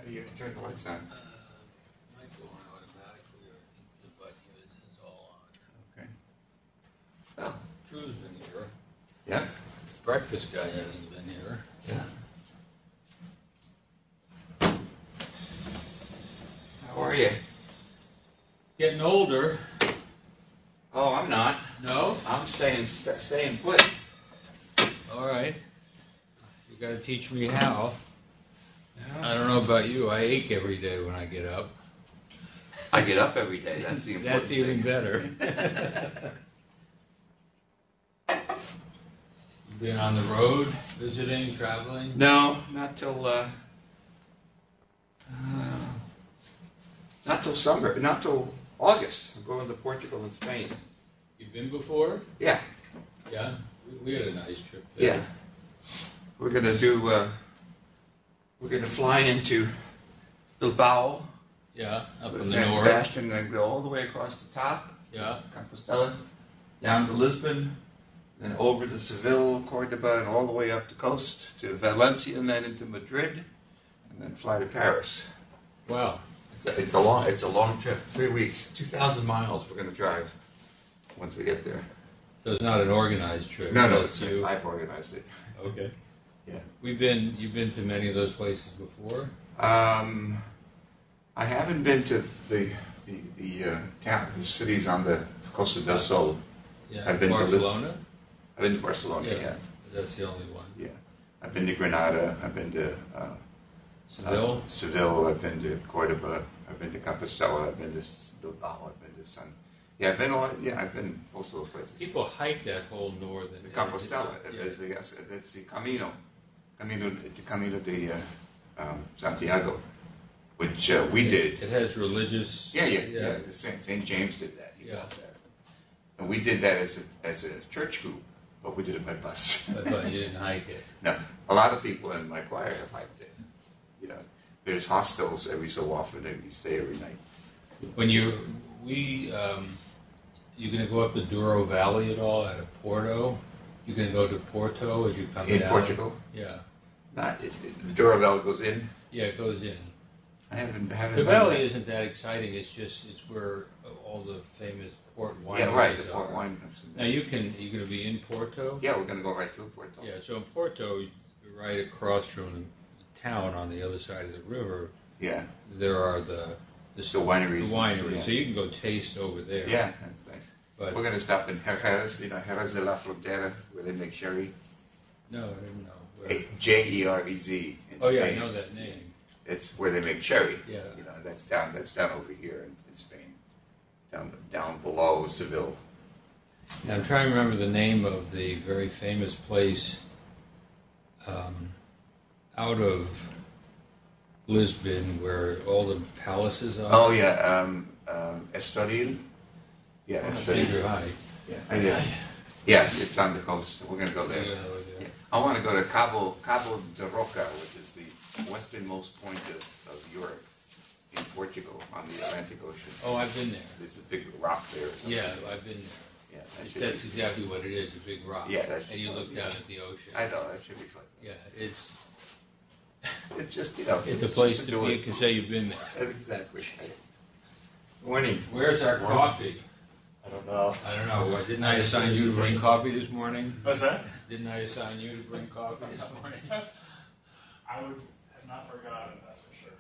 How do you turn the lights on? Might go on automatically, or the button is it's all on. Okay. Well, Drew's been here. yeah. Breakfast guy hasn't been here. Yeah. How are you? Getting older. Oh, I'm not. No? I'm staying put. All right. You got to teach me how. Yeah. I don't know about you. I ache every day when I get up. I get up every day. That's the important That's even thing. better. You been on the road, visiting, traveling? No, not till summer. Not till August. I'm going to Portugal and Spain. You've been before? Yeah. Yeah. We had a nice trip there. Yeah. We're gonna do. We're gonna fly into Bilbao, Yeah, up in the San north. Sebastian, and go all the way across the top. Yeah. Compostela, down to Lisbon, then over to Seville, Cordoba, and all the way up the coast to Valencia, and then into Madrid, and then fly to Paris. Wow. It's a long trip. 3 weeks, 2,000 miles. We're going to drive once we get there. So it's not an organized trip. No, It's I've organized it. Okay. Yeah. You've been to many of those places before? I haven't been to the cities on the Costa del Sol. Yeah. I've been to Barcelona? I've been to Barcelona. Yeah. That's the only one. Yeah. I've been to Granada. I've been to Seville? Seville. I've been to Cordoba. I've been to Compostela. I've been to Bilbao. I've been to I've been most of those places. People hike that whole northern. The Compostela. Yeah. It's the Camino de Santiago, which we did. It has religious. Yeah. St. James did that. He built that. And we did that as a church group, but we did it by bus. I thought you didn't hike it. No, a lot of people in my choir have hiked it. You know, there's hostels every so often, and we stay every night. When you're going to go up the Douro Valley at all out of Porto? You're going to go to Porto as you come down? In Portugal? Yeah. The Douro Valley goes in? Yeah, it goes in. I haven't The valley isn't that exciting. It's where all the famous port wine. Yeah, right. The port wine comes in. Now you're going to be in Porto. Yeah, we're going to go right through Porto. Yeah, so in Porto, you're right across from the town on the other side of the river. Yeah. There are the wineries. The wineries. Yeah. So you can go taste over there. Yeah, that's nice. But we're going to stop in Jerez, Jerez de la Frontera, where they make sherry. No, I didn't know. Jerez. Oh yeah, I know that name. It's where they make sherry. Yeah. That's down over here in Spain, down below Seville. Now, I'm trying to remember the name of the very famous place out of Lisbon where all the palaces are. Oh yeah, Estoril. Yeah, Estoril. High. Yeah, it's on the coast. We're going to go there. Yeah. I want to go to Cabo de Roca, which is the westernmost point of Europe, in Portugal, on the Atlantic Ocean. Oh, I've been there. There's a big rock there. Or something. Yeah, I've been there. Yeah, That's exactly what it is, a big rock. Yeah, and you look down at the ocean. I know, that should be fun. Yeah, it's just, it's a place to be. You can say you've been there. That's exactly. Morning. Where's our coffee? I don't know. I don't know. Didn't I assign you to bring coffee this morning? What's that? Didn't I assign you to bring coffee this morning? I would have not forgotten, that's for sure.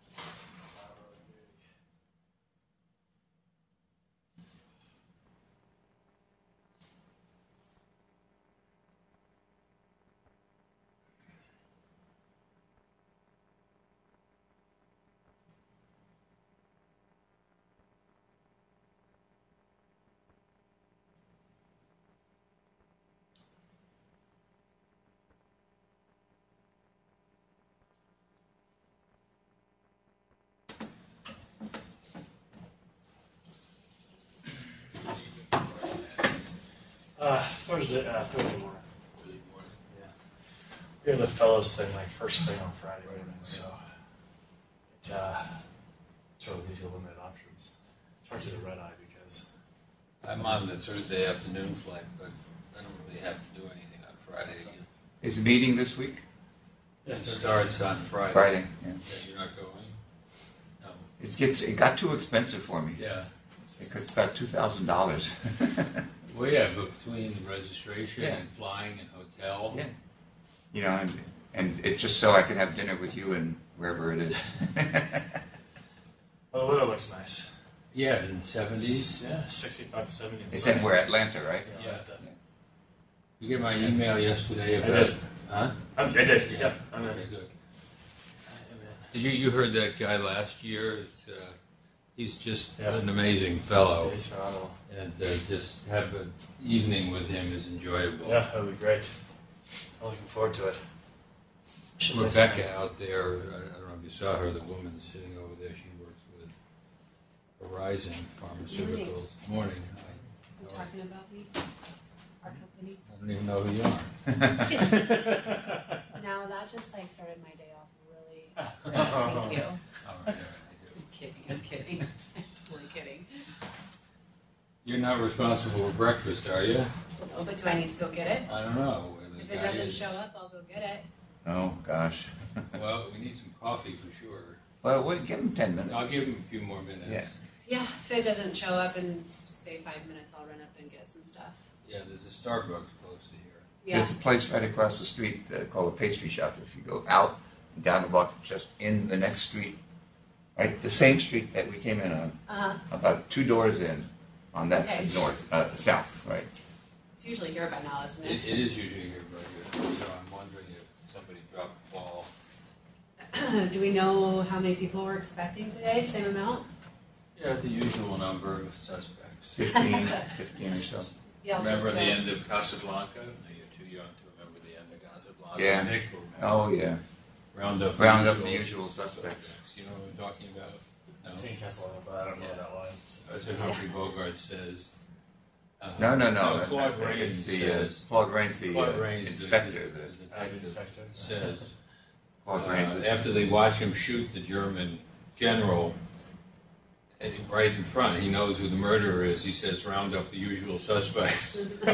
Thursday morning. Yeah. We have the fellows thing like first thing on Friday morning, so it sort of gives you limited options. It's hard to do red eye because I'm on the Thursday afternoon flight, but I don't really have to do anything on Friday. Is the meeting this week? It starts on Friday. Friday. Yeah. Yeah, you're not going? No. It got too expensive for me. Yeah. Because it's about $2,000. Well, yeah, but between registration Yeah. and flying and hotel. Yeah. You know, and it's just so I can have dinner with you and wherever it is. Well, the weather looks nice. Yeah, in the 70s. Yeah, 65 to 70. It's in where Atlanta, right? Yeah. You get my email yesterday about... I did. Huh? I did. Yeah. I'm Okay, good. You heard that guy last year? He's just an amazing fellow. He's phenomenal. And just have an evening with him is enjoyable. Yeah, that would be great. I'm looking forward to it. Rebecca out there, I don't know if you saw her, the woman sitting over there, she works with Horizon Pharmaceuticals. Morning. Hi. You're talking about me? Our company? I don't even know who you are. Now that just like started my day off really. Thank you. All right, I do. I'm kidding. I'm totally kidding. You're not responsible for breakfast, are you? Oh, but do I need to go get it? I don't know. If it doesn't show up, I'll go get it. Oh, gosh. Well, we need some coffee for sure. Well, wait, give him 10 minutes. I'll give him a few more minutes. Yeah. Yeah, if it doesn't show up in, say, 5 minutes, I'll run up and get some stuff. Yeah, there's a Starbucks close to here. Yeah. There's a place right across the street called a pastry shop. If you go out and down the block, just in the next street, right, the same street that we came in on, about 2 doors in, on that south, right? It's usually here by now, isn't it? It is usually here, but so I'm wondering if somebody dropped the ball. Do we know how many people we're expecting today? Same amount? Yeah, the usual number of suspects. 15 or so. Yeah, I'll Remember just the go. end of Casablanca? No, you're too young to remember the end of Casablanca. Yeah. Nick will remember. Oh, yeah. Round up the usual suspects. You know what I'm talking about? No. I've seen Castlevania, but I don't know that line. That's what Humphrey Bogart says. No. Claude Rains says. Claude Rains, the Claude Rains, inspector. The inspector. Says Claude Rains is... after they watch him shoot the German general right in front, he knows who the murderer is. He says, "Round up the usual suspects." Nick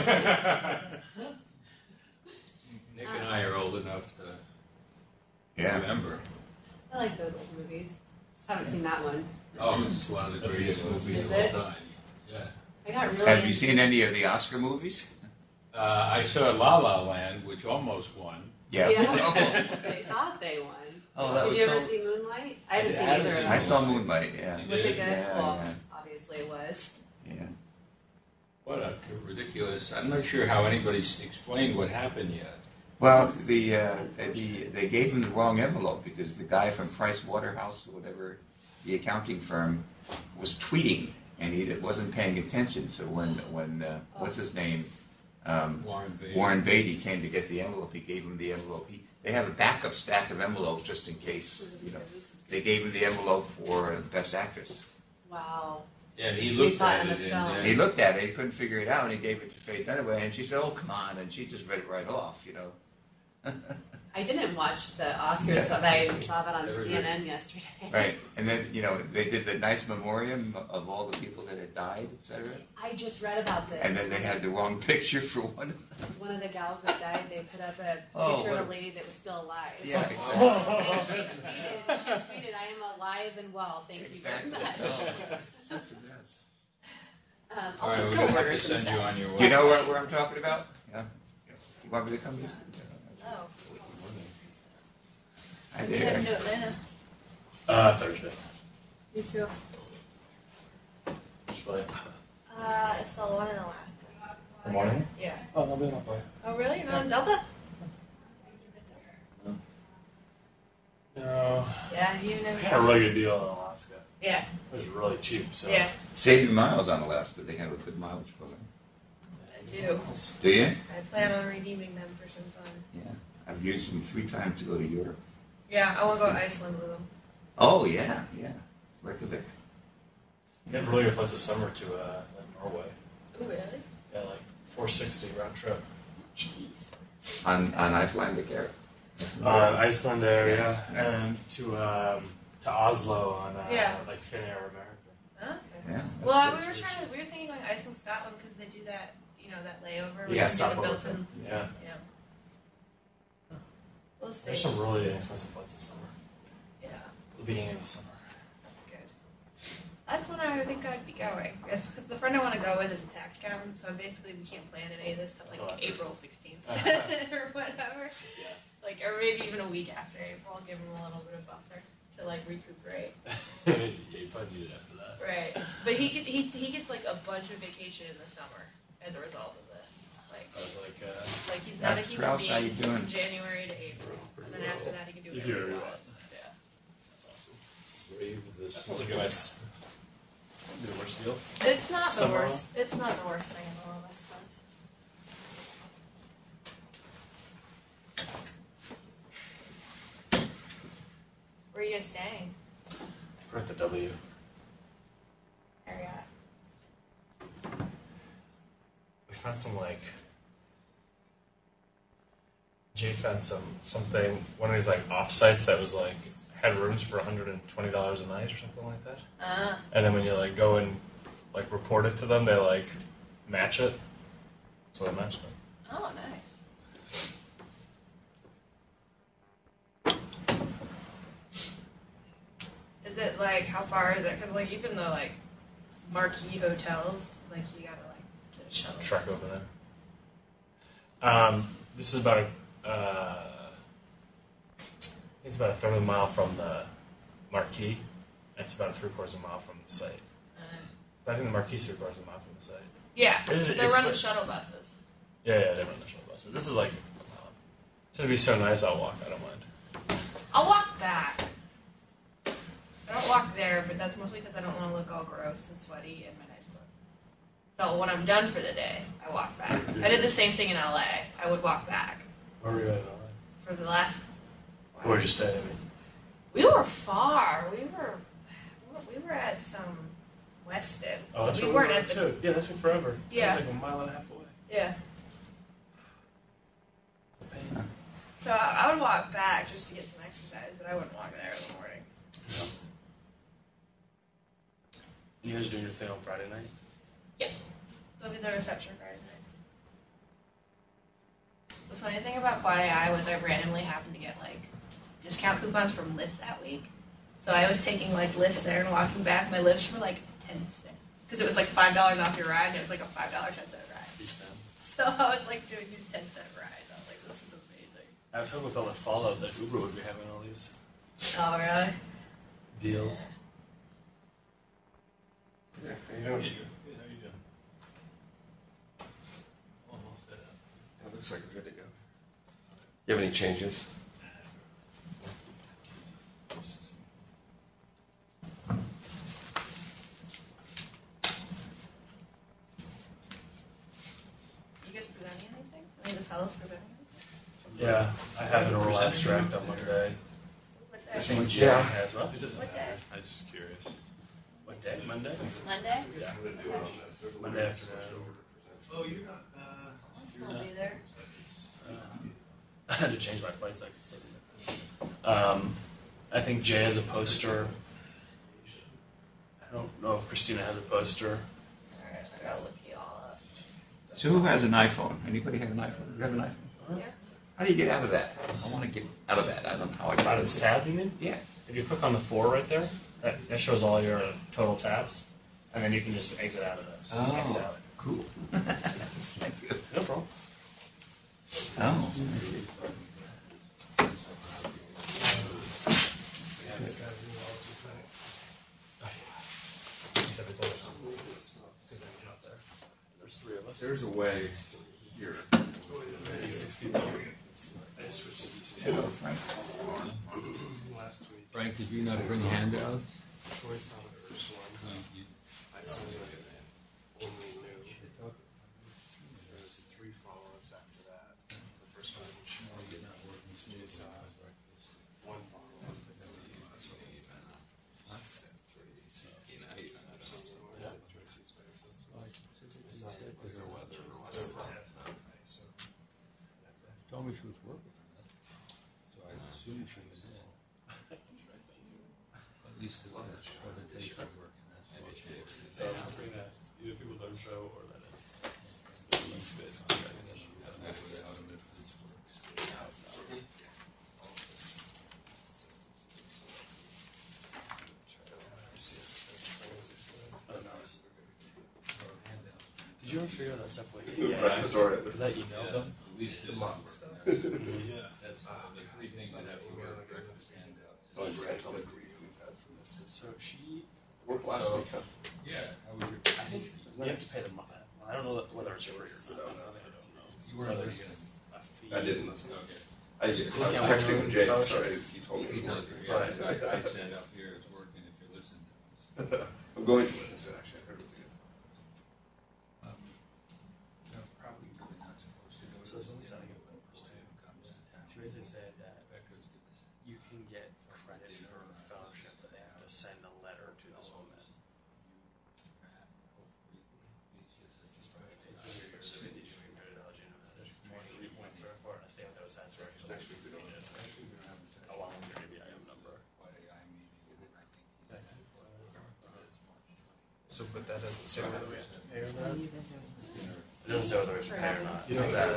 and I are old enough to remember. I like those old movies. Just haven't seen that one. Oh, it's one of the greatest movies of all time. Yeah. I got really. Have you seen any of the Oscar movies? I saw La La Land, which almost won. Yeah. They thought they won. Oh, that Did was you ever so... see Moonlight? I haven't I seen haven't either of seen them. I saw Moonlight, yeah. Was it good? Yeah, Well, yeah. obviously it was. Yeah. What a ridiculous! I'm not sure how anybody's explained what happened yet. Well, they gave him the wrong envelope because the guy from Price Waterhouse or whatever, the accounting firm, was tweeting and he wasn't paying attention. So when what's his name, Warren Beatty came to get the envelope, he gave him the envelope. They have a backup stack of envelopes just in case. You know, they gave him the envelope for Best Actress. Wow. Yeah, and he looked at Emma it. Stone. He looked at it, he couldn't figure it out, and he gave it to Faye Dunaway, and she said, "Oh, come on," and she just read it right off, you know. I didn't watch the Oscars, but I saw that on CNN yesterday. Right, and then they did the nice memoriam of all the people that had died, etc. I just read about this. And then they had the wrong picture for one of them. One of the gals that died, they put up a picture of a lady that was still alive. Yeah, And she tweeted, "I am alive and well. Thank you very much." Oh, such a mess. I'll All right, just we're go gonna have order to some send you stuff. on your way. Do you know where I'm talking about? Yeah. You want me to come use it? Oh. Hi You heading there. to Atlanta? Thursday. Me too. Which flight? It's the one in Alaska. Good morning. Yeah. Oh, no, we're not flight. Oh, really? You're not on Delta? No. Yeah, you I never. had a really good deal in Alaska. Yeah. It was really cheap. So. Yeah, Save you miles on Alaska. They have a good mileage program. I do. Do you? I plan on redeeming them for some fun. Yeah. I've used them 3 times to go to Europe. Yeah, I want to go to Iceland with them. Oh, yeah. Reykjavik. We had really good flights this summer to Norway. Oh, really? Yeah, like 460 round trip. Jeez. On Icelandic Air. Iceland Air, Yeah. yeah. And to Oslo on Yeah. like Finnair American. Okay. Yeah. Well, we were thinking going Iceland, Scotland because they do that, that layover. Yeah, we can do the stopover built-in. thing. Yeah. Yeah. We'll see. There's some really inexpensive flights this summer. Yeah, The beginning of the summer. that's good. That's when I think I'd be going. Because the friend I want to go with is a tax accountant, so basically we can't plan any of this till like April 16th or whatever. Yeah. Like, or maybe even a week after April. I'll give him a little bit of buffer to like recuperate. Yeah, you probably need it after that. Right, but he gets like a bunch of vacation in the summer as a result of this. I was Like he's not a human Kraus, how you being doing? from January to April, and then after that he can do you whatever do he what you wants. want. Yeah. That's awesome. Brave this. That sounds like a nice, the worst deal. It's not the Summer. worst. It's not the worst thing in the world, I suppose. Where are you guys staying? We're at the W. Area. We found some like Jay found something one of these like offsites that was like had rooms for $120 a night or something like that. And then when you like go and like report it to them, they like match it. So they matched it. Oh, nice. Is it like how far is it? Because like even the like marquee hotels, like you gotta like get a shuttle. Trek bus. over there. This is about I think it's about a third of a mile from the marquee. And it's about 3/4 of a mile from the site. But I think the marquee is 3/4 of a mile from the site. Yeah, Is so it- they're it's running the- shuttle buses. Yeah, they run the shuttle bus. This is like it's gonna be so nice. I'll walk. I don't mind. I'll walk back. I don't walk there, but that's mostly because I don't want to look all gross and sweaty in my nice clothes. So when I'm done for the day, I walk back. I did the same thing in LA. I would walk back Where were you at? for the last. Where'd you stay? I mean, We were far. We were at some West End. oh, that's So we where weren't we at were the. too. Yeah, that took forever. Yeah. It was like a mile and a half away. Yeah. Pain. So I would walk back just to get some exercise, but I wouldn't walk there in the morning. You guys doing your thing on Friday night? Yep. They'll be the reception Friday night. The funny thing about Quad AI was I randomly happened to get like discount coupons from Lyft that week. So I was taking like Lyfts there and walking back. My Lyfts were like 10 cents. Because it was like $5 off your ride and it was like a $5 10-cent ride. So I was like doing these 10-cent rides. I was like, this is amazing. I was hoping with all the fallout that Uber would be having all these Oh, really? deals. Yeah, how you doing? How you doing? Almost set up. It looks like we're good to go. You have any changes? You guys presenting anything? Any of the fellows presenting anything? Yeah, I have an oral abstract on Monday. What I day? think Jay Yeah. has well. It doesn't What matter. day? I'm just curious. What day? Monday? Monday? Yeah. I'm going to do it on this. There's a Monday weird afternoon. switch over to present. Oh, you're not. I'll be there. I had to change my flight so I could sit in it. I think Jay has a poster. I don't know if Christina has a poster. Alright, I gotta look you all up. So who has an iPhone? Anybody have an iPhone? You have an iPhone? Yeah. How do you get out of that? I want to get out of that. I don't know how I got Out out of of this it. tab, you mean? Yeah. If you click on the 4 right there, that shows all your total tabs, and then you can just exit out of it. Just exit out. Cool. Thank you. No problem. Oh, I see. Except it's only up there. There's 3 of us. There's a way here. It's 6 people. I just switched it to 2. Hello, Frank. Last week, Frank, did you not bring handouts? Troy saw the first one. I saw the only new. There was 3 follow-ups after that. The first one I didn't show. Jay saw 1 follow-up. Told me she was working on that, so I assumed she was in. At least the presentation work. And that's what So between that, either people don't show or that it's less space on the recognition. Did you ever figure out that stuff like Is that email them? At least this Mock is stuff. that's the three things that have to go with breakfast handouts. Oh, it's all the grief we've had from this. So she. Worked last So- week, huh? Yeah, how was your I think you have to pay the money. I don't know whether it's free or not. I don't know. You weren't Whether listening. a fee. I didn't listen. Okay. I was texting with Jay, so he told me. He it was told you, working. yeah, I said up here it's working if you're listening to us. I'm going to listen to it, actually. I heard it was good. No, probably really not supposed to go to So it's this only deal signing up for when the first it comes to town. She basically said that Becca's gonna say, you can get credit for fellowship, but they have to send a letter to this woman. hopefully, it's just such a special It's day. in your Rheumatology and there's more than 3.44 and I stay with those stats right Next week we don't have just this. Next week we don't have this. along with your ABIM number. Why I meeting, and I think he's Okay. it's March. So, but that doesn't say whether we have to pay or not? It doesn't say whether we should pay or not. You know that.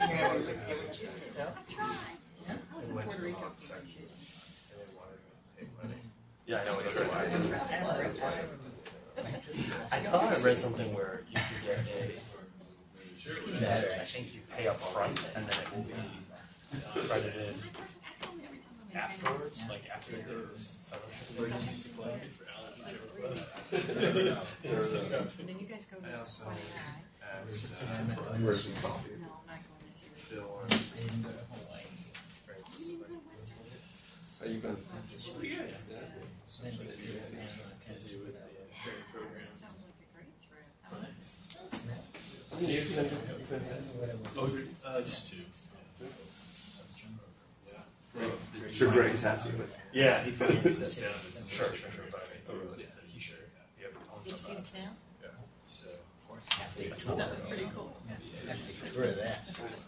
I was in Puerto Rico for section. vacation. And they wanted to pay money. Yeah, I know. That's Sure. why. That's why. I thought I read something where you could get a that I think you pay up front and then it will be credited afterwards, like after the fellowship. Emergency supply for allergy. And then you guys go to I also Hawaii. asked for emergency coffee. No, I'm not going this year. Bill on How you been? Busy with the training program. That sounds like a great trip. Just two. Sure, Greg's asking, but Yeah, he finally said, sure, but he should. You ever told Did you him see the about canal? So, That was pretty cool. Tour of that.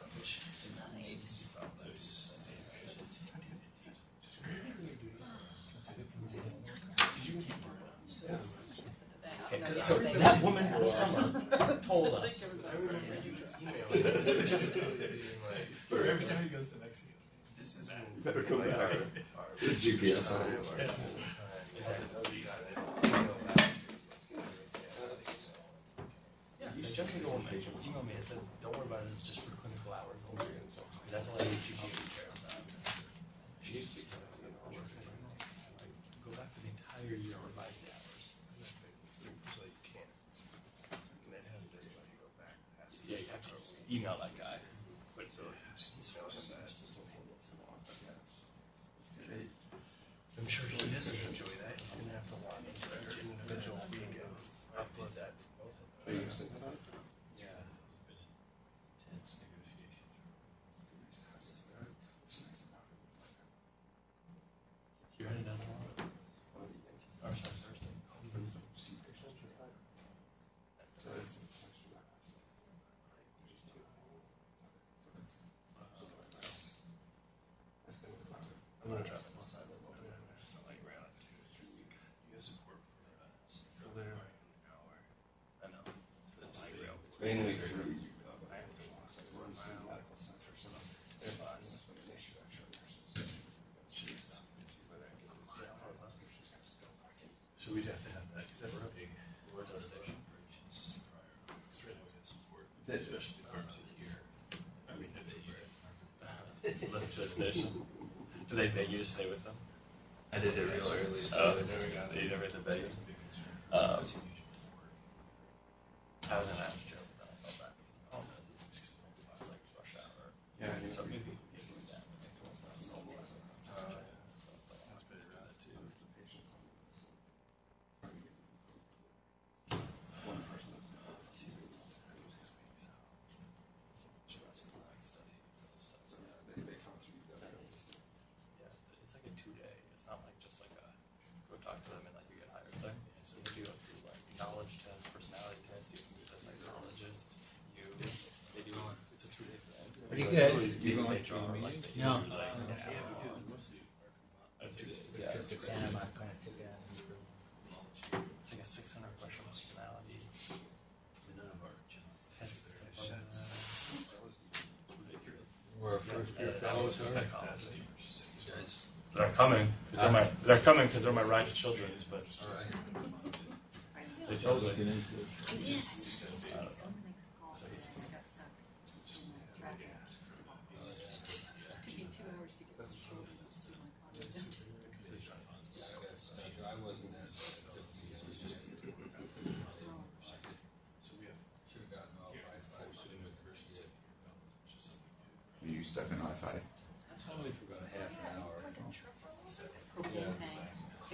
okay, so that woman this summer told us. I remember you emailing Jessica being like, every time he goes to Mexico, this is better come back. The GPS on it. Yeah, Jessica emailed me and said, don't worry about it, it's just for clinical hours only. That's all I need to care about. Go back for the entire year and revise the hours. So you can't. And then have everybody go back. Yeah, you have to email that guy. But So just email him that. I'm sure he doesn't enjoy that. He's going to have to log into each individual week and upload that for both of them. Are you guys thinking about it? Yeah. Intense negotiations. You're heading down tomorrow? Or sorry, Thursday. I'm going to try that one side. I know. It's Mainly So we'd have to have that, because we're a big Roto station. Lymphohistiocytosis station. Do they beg you to stay with them? I did it real early. Oh, they never had to beg you. I was going to ask Joe, but then I felt bad because all it does is it's like rush hour. Yeah, I knew. So maybe that when it was not normal. That's better than that too. One person. They come through that. Yeah, it's like a 2-day. It's not like just like a go talk to them and like you get hired thing. So you go through like knowledge test, personality test. You can meet a psychologist. They do. It's a 2-day thing. Pretty good. You going HR, to the like, meeting? they No. use, like, an hour. 2 days. Yeah, it's great. And I'm going to take it. It's like a 600 question personality test. Ridiculous. Where first year fellows are. Psychology. You guys, They're coming because they're my right to children's, but all right. they told me. Looking into it. I did. I started this. I'm gonna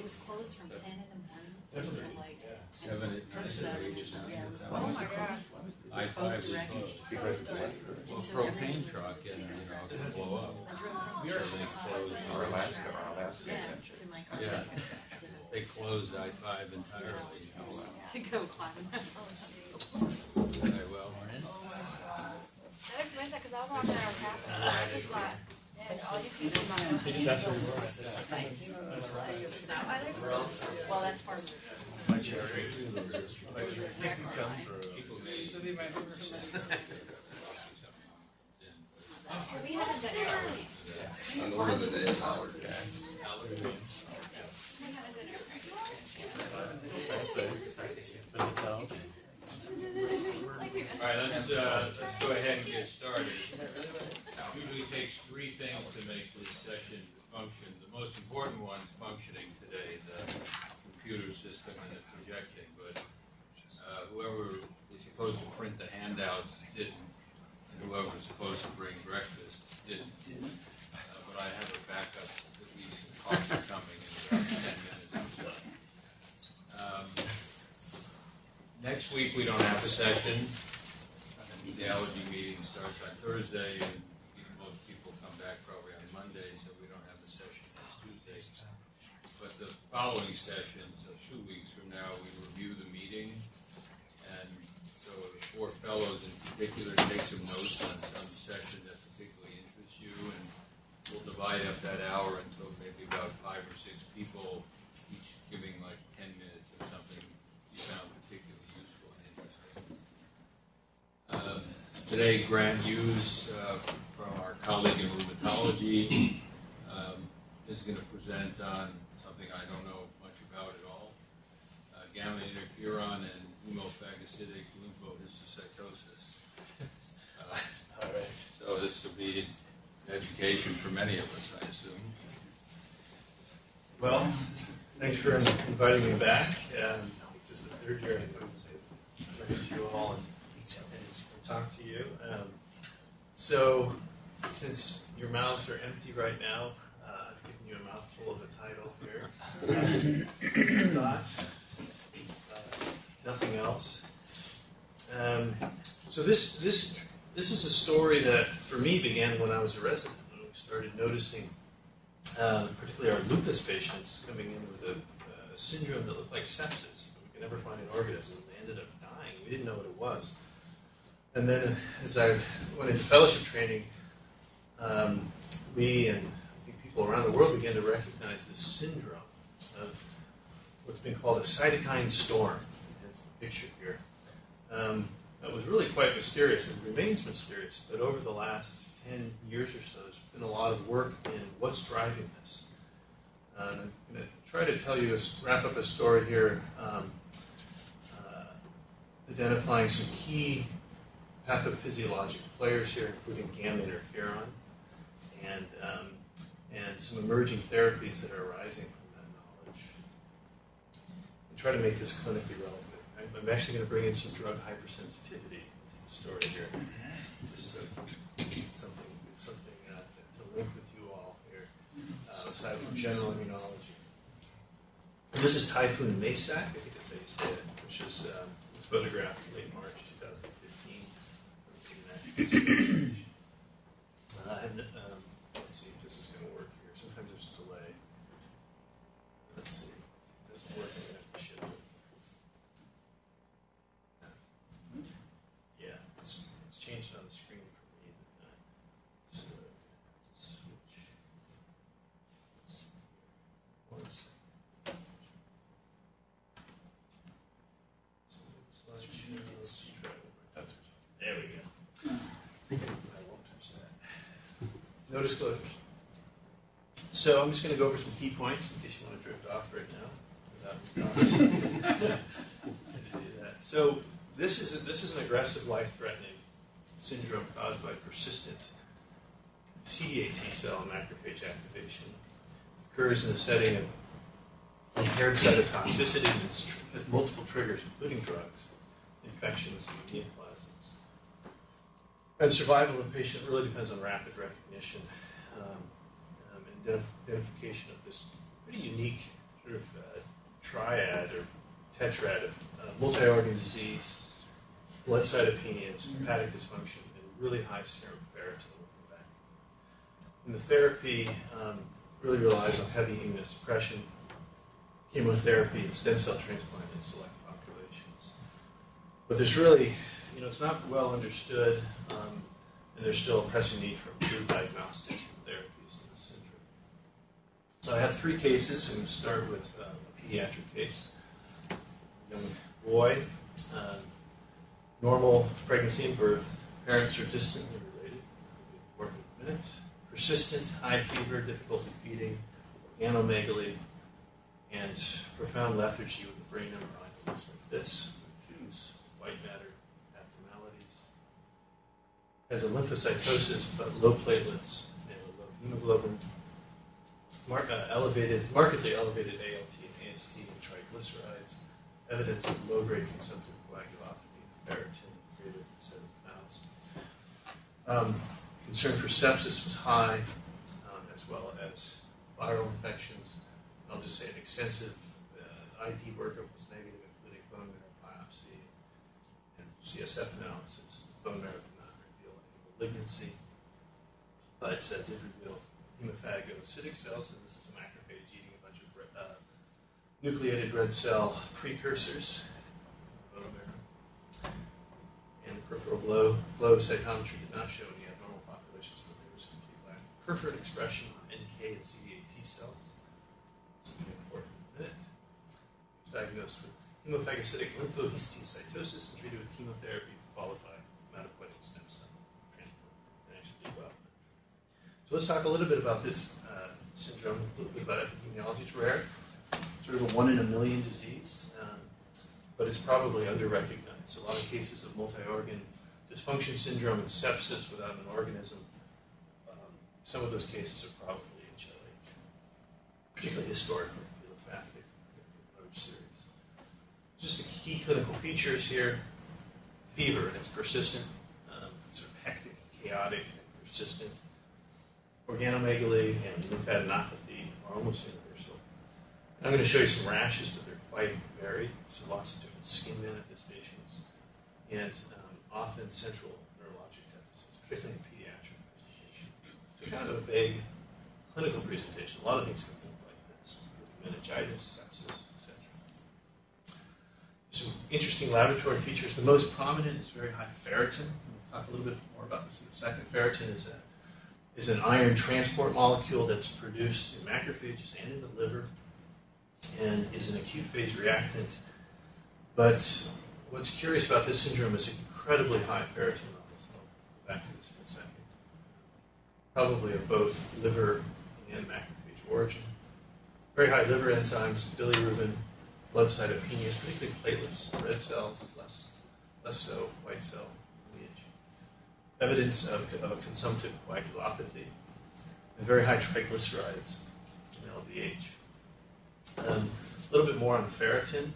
was closed from 10 in the morning That's until okay. like Yeah. 7 at night, 8 at Yeah, night. it was Why was my it God. closed? I-5 was wrecked. closed. Because of what? Well, So propane everything was truck and, it could blow up. I drove from We are So they closed. Our Alaska yeah, adventure. to my car. Yeah. They closed I-5 entirely. To go climb. Okay, well, That explains that because I was walking around campus and I just thought, man, all you people not He just asked where you were. I said, Is that why there's so Well, that's part of it. my cherry. We haven't done it early. On order of the day is allergy. We haven't done it But it tells. all right, let's go ahead and get started. It usually takes 3 things to make this session function. The most important one's functioning today, the computer system and the projecting, but whoever was supposed to print the handouts didn't, and whoever was supposed to bring breakfast didn't. But I have a backup, at least coffee coming in about 10 minutes or so. Next week we don't have a session. The allergy meeting starts on Thursday, and most people come back probably on Monday, so we don't have a session next Tuesday. But the following session, so 2 weeks from now, we review the meeting, and so the 4 fellows in particular take some notes on some section that particularly interests you, and we'll divide up that hour until maybe about 5 or 6 people, each giving like 10 minutes of something you found particularly useful and interesting. Today, Grant Hughes, from our colleague in Rheumatology, is going to present on something I don't know much about at all, gamma interferon and hemophagocytic lymphohistiocytosis. So this will be an education for many of us, I assume. Well, thanks for inviting me back. This is the 3rd year I meet you all and talk to you. So, since your mouths are empty right now, I've given you a mouthful of a title here. Thoughts? Nothing else. So this is a story that, for me, began when I was a resident. When we started noticing, particularly our lupus patients, coming in with a syndrome that looked like sepsis. We could never find an organism. They ended up dying. We didn't know what it was. And then, as I went into fellowship training, we and people around the world began to recognize this syndrome of what's been called a cytokine storm. That's the picture here. That was really quite mysterious and remains mysterious. But over the last 10 years or so, there's been a lot of work in what's driving this. I'm going to try to tell you, wrap up a story here, identifying some key pathophysiologic players here, including gamma interferon, and some emerging therapies that are arising from that knowledge. And try to make this clinically relevant. I'm actually going to bring in some drug hypersensitivity into the story here, just so something to link with you all here, aside from general immunology. And this is Typhoon Maysak, I think that's how you say it, which was photographed in late March 2015 from the United States. Let's see if this is going to work here. Sometimes there's a delay. Let's see. It doesn't work. I'm going to have to ship it. Yeah, it's changed on the screen for me. Just switch. One second. Slideshow. Let's try it. There we go. I won't touch that. No disclosures. So I'm just going to go over some key points in case you want to drift off right now. Without do that. So this is an aggressive, life-threatening syndrome caused by persistent CD8 T cell and macrophage activation. It occurs in the setting of impaired cytotoxicity and has multiple triggers, including drugs, infections, and neoplasms. And survival of the patient really depends on rapid recognition and identification of this pretty unique sort of triad or tetrad of multi-organ disease, blood cytopenias, hepatic dysfunction, and really high serum ferritin looking back. And the therapy really relies on heavy immunosuppression, chemotherapy, and stem cell transplant in select populations. But there's really, it's not well understood, and there's still a pressing need for improved diagnostics and therapies in this syndrome. So I have 3 cases. I'm going to start with a pediatric case. Young boy, normal pregnancy and birth. Parents are distantly related. We'll work in a minute. Persistent high fever, difficulty feeding, organomegaly, and profound lethargy with the brain MRI that looks like this. Hughes, white matter abnormalities. Has a lymphocytosis, but low platelets and a low hemoglobin. Markedly elevated ALT and AST and triglycerides. Evidence of low-grade consumptive coagulopathy, ferritin greater than 7,000. Concern for sepsis was high, as well as viral infections. I'll just say an extensive ID workup was negative, including bone marrow biopsy and CSF analysis. Bone marrow did not reveal any malignancy, but did reveal hemophagocytic cells, and this is a macrophage eating a bunch of nucleated red cell precursors, bone marrow. And the peripheral flow cytometry did not show any abnormal populations, but there was complete lack of peripheral expression on NK and CD8 T cells. This will be important in a minute. He was diagnosed with hemophagocytic lymphohistiocytosis and treated with chemotherapy, followed by hematopoietic stem cell transplant, and actually did well. So let's talk a little bit about this syndrome, a little bit about epidemiology. It's rare, sort of a 1 in a million disease, but it's probably under-recognized. So a lot of cases of multi-organ dysfunction syndrome and sepsis without an organism, some of those cases are probably in Chile, particularly historically, if you look back at the approach series. Just the key clinical features here: fever, and it's persistent, sort of hectic, chaotic, and persistent. Organomegaly and lymphadenopathy are almost universal. I'm going to show you some rashes, but they're quite varied, so lots of different skin manifestations, and often central neurologic deficits, particularly in pediatric presentation. So kind of a vague clinical presentation. A lot of things can look like this, including meningitis, sepsis, etc. Some interesting laboratory features. The most prominent is very high ferritin. We'll talk a little bit more about this in a second. Ferritin is an iron transport molecule that's produced in macrophages and in the liver, and is an acute phase reactant. But what's curious about this syndrome is incredibly high ferritin levels. I'll go back to this in a second. Probably of both liver and macrophage origin. Very high liver enzymes, bilirubin, blood cytopenias, particularly platelets, red cells, less so, white cell lineage. Evidence of a consumptive coagulopathy, and very high triglycerides and LDH. A little bit more on ferritin.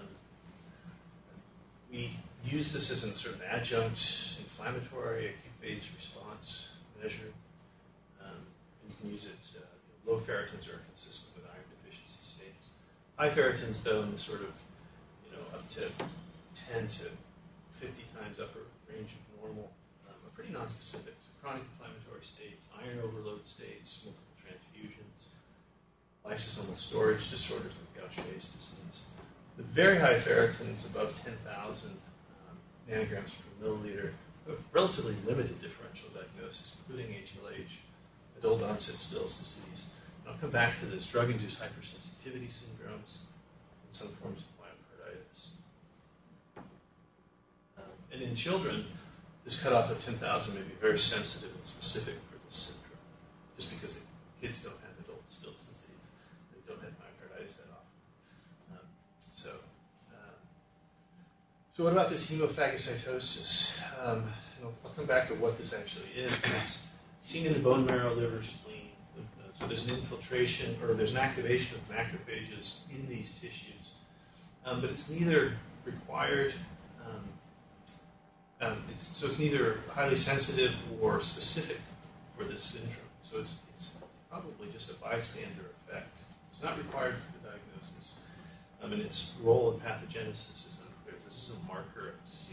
We use this as a sort of adjunct inflammatory acute phase response measure. And you can use it, low ferritins are consistent with iron deficiency states. High ferritins, though, in the sort of, up to 10 to 50 times upper range of normal, are pretty nonspecific. So chronic inflammatory states, iron overload states, multiple transfusions, lysosomal storage disorders like Gaucher's disease. The very high ferritins, above 10,000 nanograms per milliliter, a relatively limited differential diagnosis, including HLH, adult onset Still's disease. And I'll come back to this: drug-induced hypersensitivity syndromes, and some forms of myocarditis. And in children, this cutoff of 10,000 may be very sensitive and specific for this syndrome, just because the kids don't have adult Still's disease. They don't have myocarditis that often. So what about this hemophagocytosis? I'll come back to what this actually is. It's seen in the bone marrow, liver, spleen, lymph nodes. So there's an infiltration, or there's an activation of macrophages in these tissues. But it's neither required, it's neither highly sensitive or specific for this syndrome. So it's probably just a bystander effect. It's not required for the diagnosis. and its role in pathogenesis is unclear. This is a marker of disease.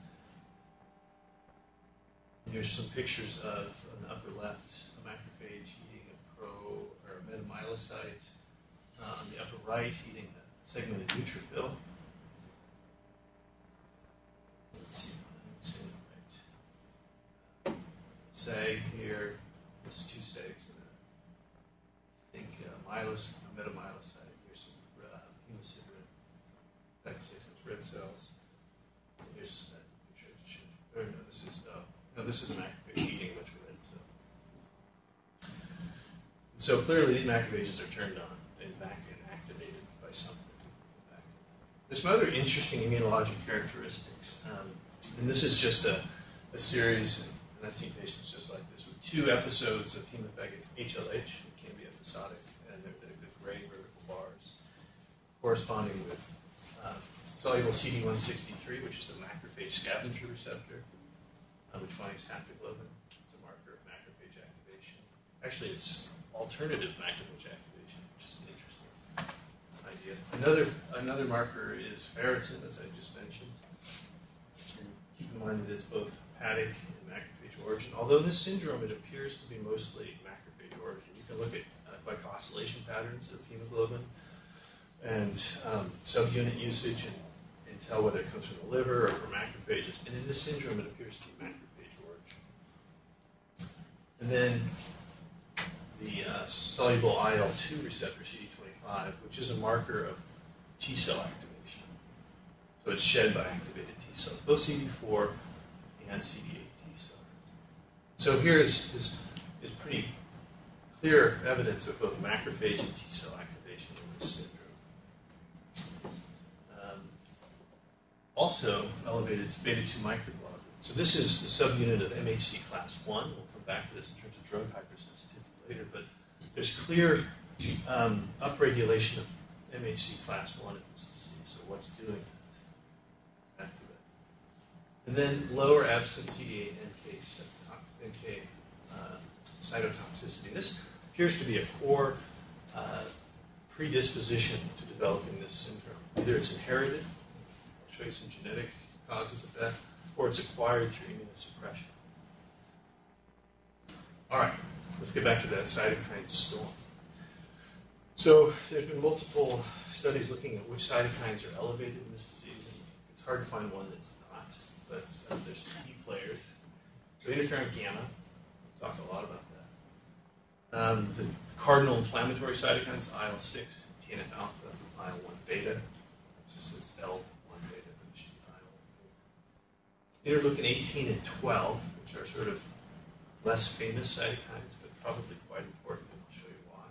And here's some pictures of, on the upper left, a macrophage eating a or a metamyelocyte. On the upper right, eating a segmented neutrophil. Let's see if I'm saying it right. Say here, this is two segs, and I think a metamyelocyte. Here's some hemosiderin, phagocytic red cells. Here's that picture I just showed you. This is a macrophage eating a bunch of red cells. So clearly, these macrophages are turned on and back and activated by something. There's some other interesting immunologic characteristics, and this is just a series. And I've seen patients just like this with 2 episodes of hemophagocytic HLH. It can be episodic, and they're the gray vertical bars corresponding with soluble CD163, which is a macrophage scavenger receptor, which binds haptoglobin. It's a marker of macrophage activation. Actually, it's alternative macrophage activation, which is an interesting idea. Another marker is ferritin, as I just mentioned. And keep in mind that it's both hepatic and macrophage origin. Although this syndrome, it appears to be mostly macrophage origin. You can look at glycosylation patterns of hemoglobin and subunit usage and tell whether it comes from the liver or from macrophages. And in this syndrome, it appears to be macrophage origin. And then the soluble IL-2 receptor, CD25, which is a marker of T cell activation. So it's shed by activated T cells, both CD4 and CD8 T cells. So here is pretty clear evidence of both macrophage and T cell activation in this syndrome. Also elevated beta-2 microglobulin. So this is the subunit of MHC class 1. We'll come back to this in terms of drug hypersensitivity later, but there's clear upregulation of MHC class 1 in this disease. So what's doing that? Back to that. And then lower absent CD8 NK cytotoxicity. This appears to be a core predisposition to developing this syndrome. Either it's inherited, I'll show you some genetic causes of that, or it's acquired through immunosuppression. All right, let's get back to that cytokine storm. So there's been multiple studies looking at which cytokines are elevated in this disease, and it's hard to find one that's not, but there's some key players. So interferon gamma, we'll talk a lot about that. The cardinal inflammatory cytokines, IL-6, TNF alpha, IL-1 beta, it just says L1 beta, but it should be IL-1 beta. Interleukin 18 and 12, which are sort of less famous cytokines, but probably quite important, and I'll show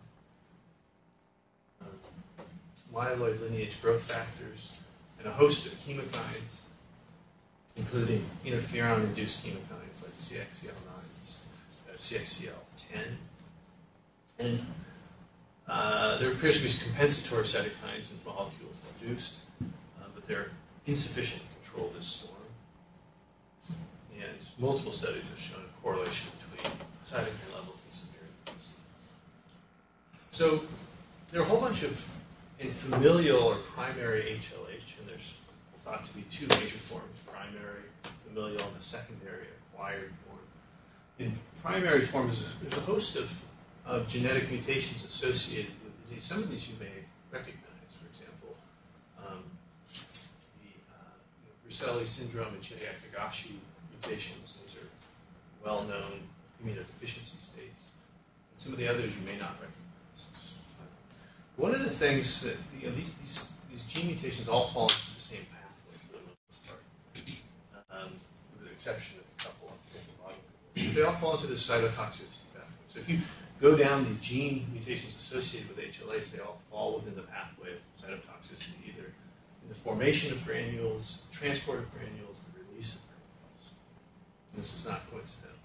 you why. Myeloid lineage growth factors, and a host of chemokines, including interferon-induced chemokines like CXCL9, CXCL10. And there appears to be compensatory cytokines and molecules produced, but they're insufficient to control this storm. And multiple studies have shown a correlation between cytokine levels and severity. So there are a whole bunch of in familial or primary HLH, and there's thought to be 2 major forms: primary, familial, and the secondary acquired form. In primary forms, there's a host of genetic mutations associated with disease. Some of these you may recognize. For example, the Brusselli syndrome and Chiari-Tagashi mutations. Those are well-known immunodeficiency states. And some of the others you may not recognize. One of the things that these gene mutations all fall into the same pathway for the most part, with the exception of a couple of they all fall into the cytotoxicity pathway. So if you go down these gene mutations associated with HLH, they all fall within the pathway of cytotoxicity, either in the formation of granules, transport of granules, the release of granules. And this is not coincidental.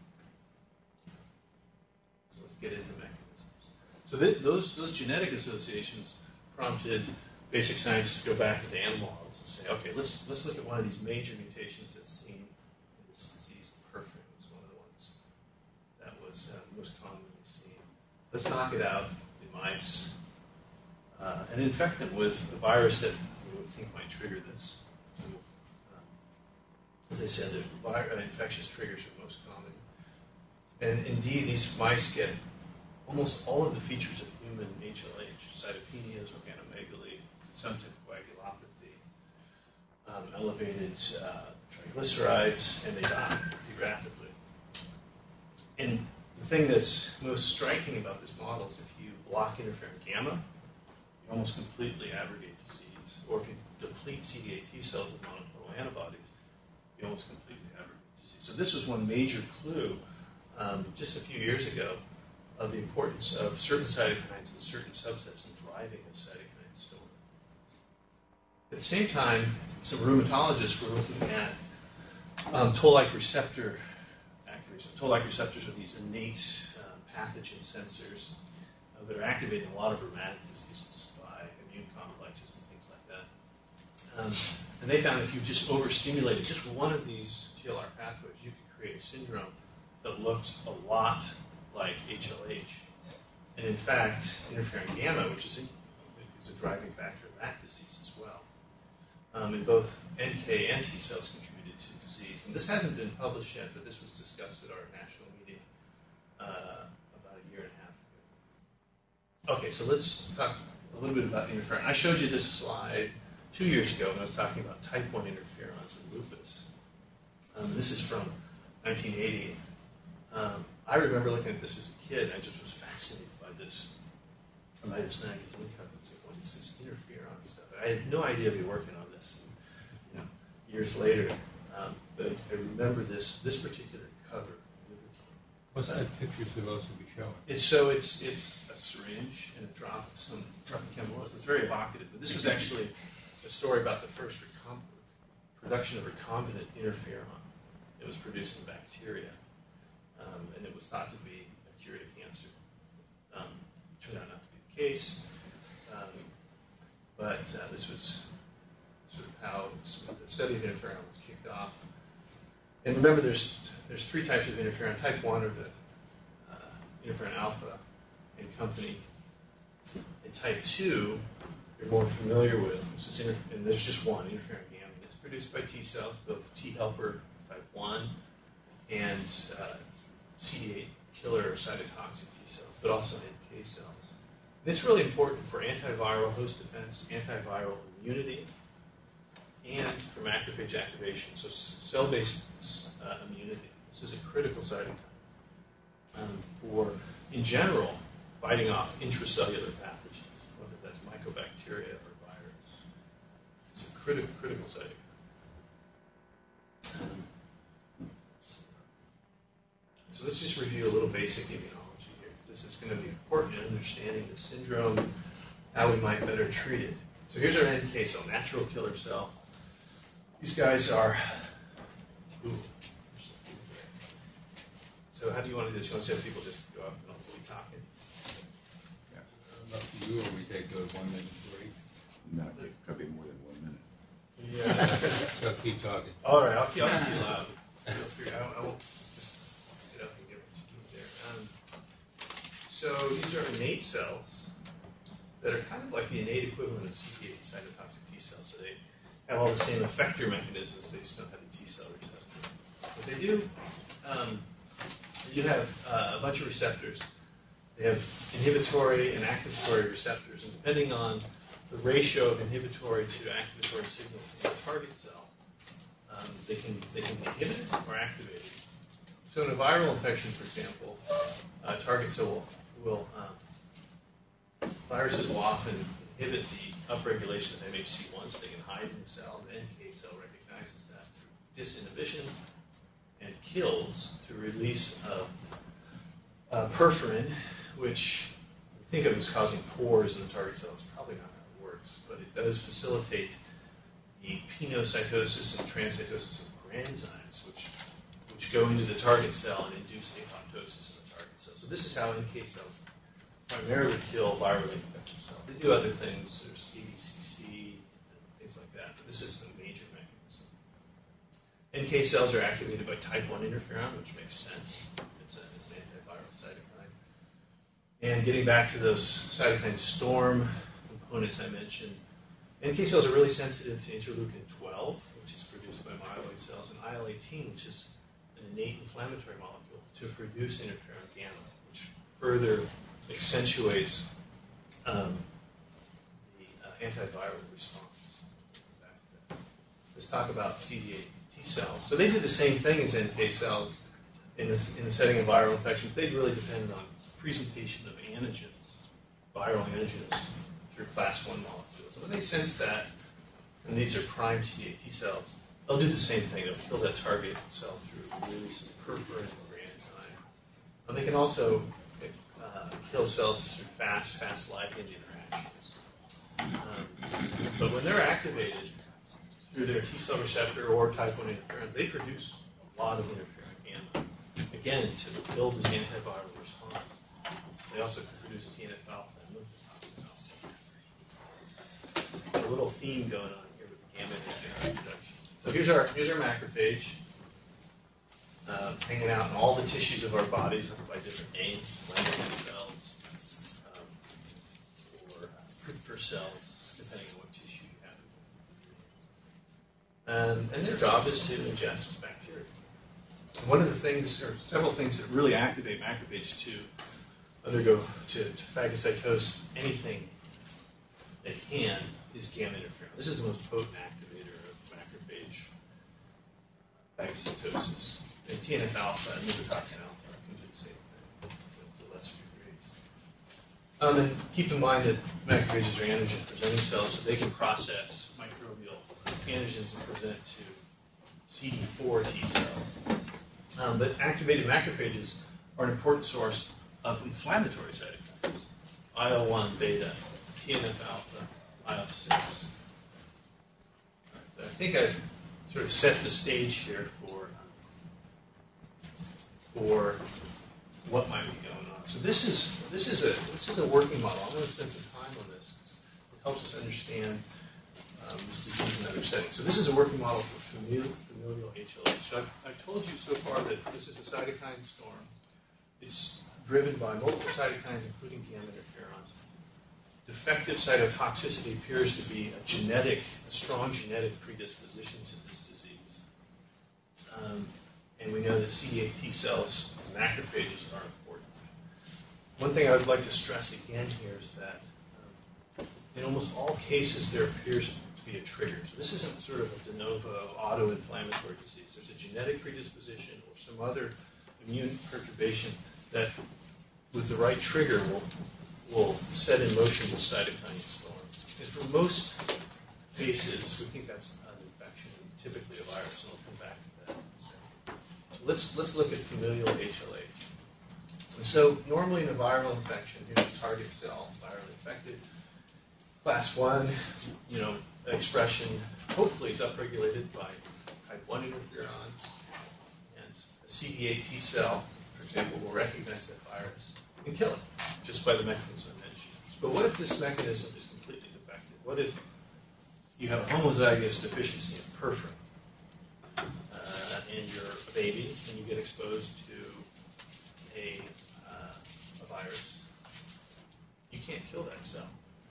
So let's get into mechanisms. So those genetic associations prompted basic scientists to go back into animal models and say, okay, let's look at one of these major mutations that's seen in this disease. Perforin was one of the ones that was most commonly seen. Let's knock it out in mice. and infect them with a virus that you would think might trigger this. So, as I said, the infectious triggers are most common. And indeed, these mice get almost all of the features of human HLH, cytopenias, organomegaly, consumptive coagulopathy, elevated triglycerides, and they die pretty rapidly. And the thing that's most striking about this model is if you block interferon gamma, you almost completely abrogate disease. Or if you deplete CD8 T cells with monoclonal antibodies, you almost completely abrogate disease. So this was one major clue just a few years ago of the importance of certain cytokines and certain subsets in driving a cytokine storm. At the same time, some rheumatologists were looking at toll-like receptor activation. Toll-like receptors are these innate pathogen sensors that are activating a lot of rheumatic diseases by immune complexes and things like that. And they found if you just overstimulated just one of these TLR pathways, you could create a syndrome that looks a lot like HLH. And in fact, interferon gamma, which is a driving factor of that disease as well. And both NK and T cells contributed to disease. And this hasn't been published yet, but this was discussed at our national meeting about a year and a half ago. Okay, so let's talk a little bit about interferon. I showed you this slide 2 years ago when I was talking about type 1 interferons in lupus. This is from 1980. I remember looking at this as a kid, and I just was fascinated by this magazine cover. I was like, what is this interferon stuff? I had no idea we were working on this. And, years later, but I remember this particular cover. What's that picture supposed to be showing? It's a syringe and a drop of some chemical. It's very evocative. But this was actually a story about the first production of recombinant interferon. It was produced in bacteria. And it was thought to be a cure to cancer. Turned out not to be the case. But this was sort of how the study of interferon was kicked off. And remember, there's three types of interferon. Type 1 are the interferon alpha and company. And type 2, you're more familiar with. And there's just one, interferon gamma. It's produced by T cells, both T helper type 1 and CD8 killer or cytotoxic T cells, but also NK cells. And it's really important for antiviral host defense, antiviral immunity, and for macrophage activation, so cell-based immunity. This is a critical cytokine for, in general, fighting off intracellular pathogens, whether that's mycobacteria or virus. It's a critical cytokine. So let's just review a little basic immunology here. This is going to be important in understanding the syndrome, how we might better treat it. So here's our NK cell, natural killer cell. These guys are... Ooh. So how do you want to do this? You want to have people just go up and hopefully talking? Yeah. Up to you, or we take a 1 minute break? No, it could be more than 1 minute. Yeah. So keep talking. All right, I'll just be loud. I won't just get up and get what you need there. So these are innate cells that are kind of like the innate equivalent of CD8 cytotoxic T cells. So they have all the same effector mechanisms. They just don't have the T cell receptor. What they do, you have a bunch of receptors. They have inhibitory and activatory receptors, and depending on the ratio of inhibitory to activatory signal in the target cell, they can be inhibited or activated. So in a viral infection, for example, target cell viruses will often inhibit the upregulation of MHC1, so they can hide in the cell. The NK cell recognizes that through disinhibition and kills through release of perforin, which we think of as causing pores in the target cell. It's probably not how it works, but it does facilitate the pinocytosis and transcytosis of granzymes, which go into the target cell and induce apoptosis in the target cell. So this is how NK cells primarily kill virally infected cells. They do other things. There's ADCC and things like that, but this is the major mechanism. NK cells are activated by type 1 interferon, which makes sense. It's an antiviral cytokine. And getting back to those cytokine storm components I mentioned. NK cells are really sensitive to interleukin 12, which is produced by myeloid cells, and IL-18, which is an innate inflammatory molecule, to produce interferon gamma, which further accentuates the antiviral response. Let's talk about CD8 T cells. So they do the same thing as NK cells in the setting of viral infection. They really depend on presentation of antigens, viral antigens, through class 1 molecules. And when they sense that, and these are prime CD8 T cells, they'll do the same thing. They'll kill that target cell through release of perforin or enzyme. And they can also kill cells through fast ligand interactions. But when they're activated through their T cell receptor or type 1 interferons, they produce a lot of interferon gamma, again, to build this antiviral response. They also can produce TNF-alpha and lymphotoxin. A little theme going on here with the gamma interferon production. So here's our macrophage, hanging out in all the tissues of our bodies by different names, Langerhans cells, or Kupffer cells, depending on what tissue you have. And their job is to ingest bacteria. One of the things, or several things that really activate macrophage to undergo to phagocytose anything they can is gamma interferon. This is the most potent activator of macrophage phagocytosis. And TNF-alpha and lymphotoxin alpha can do the same thing, to lesser degrees. And keep in mind that macrophages are antigen-presenting cells, so they can process microbial antigens and present to CD4 T cells. But activated macrophages are an important source of inflammatory cytokines. IL-1 beta, TNF-alpha, IL-6. I think I've sort of set the stage here for what might be going on. So this is a working model. I'm going to spend some time on this. It helps us understand this disease in other settings. So this is a working model for familial HLH. So I've told you so far that this is a cytokine storm. It's driven by multiple cytokines, including gamma interferons. Defective cytotoxicity appears to be a strong genetic predisposition to this disease. And we know that CD8 T cells and macrophages are important. One thing I would like to stress again here is that in almost all cases there appears to be a trigger. So this isn't sort of a de novo auto-inflammatory disease. There's a genetic predisposition or some other immune perturbation that, with the right trigger, will set in motion the cytokine storm. And for most cases, we think that's an infection, typically a virus, and I'll come back to that in a second. So let's look at familial HLH. And so normally in a viral infection, here's a target cell, virally infected. Class 1, expression hopefully is upregulated by type 1 interferon, and a CD8 T cell, for example, will recognize that virus and kill it just by the mechanism I mentioned. But what if this mechanism is completely defective? What if you have a homozygous deficiency in perforin and you're a baby and you get exposed to a virus? You can't kill that cell.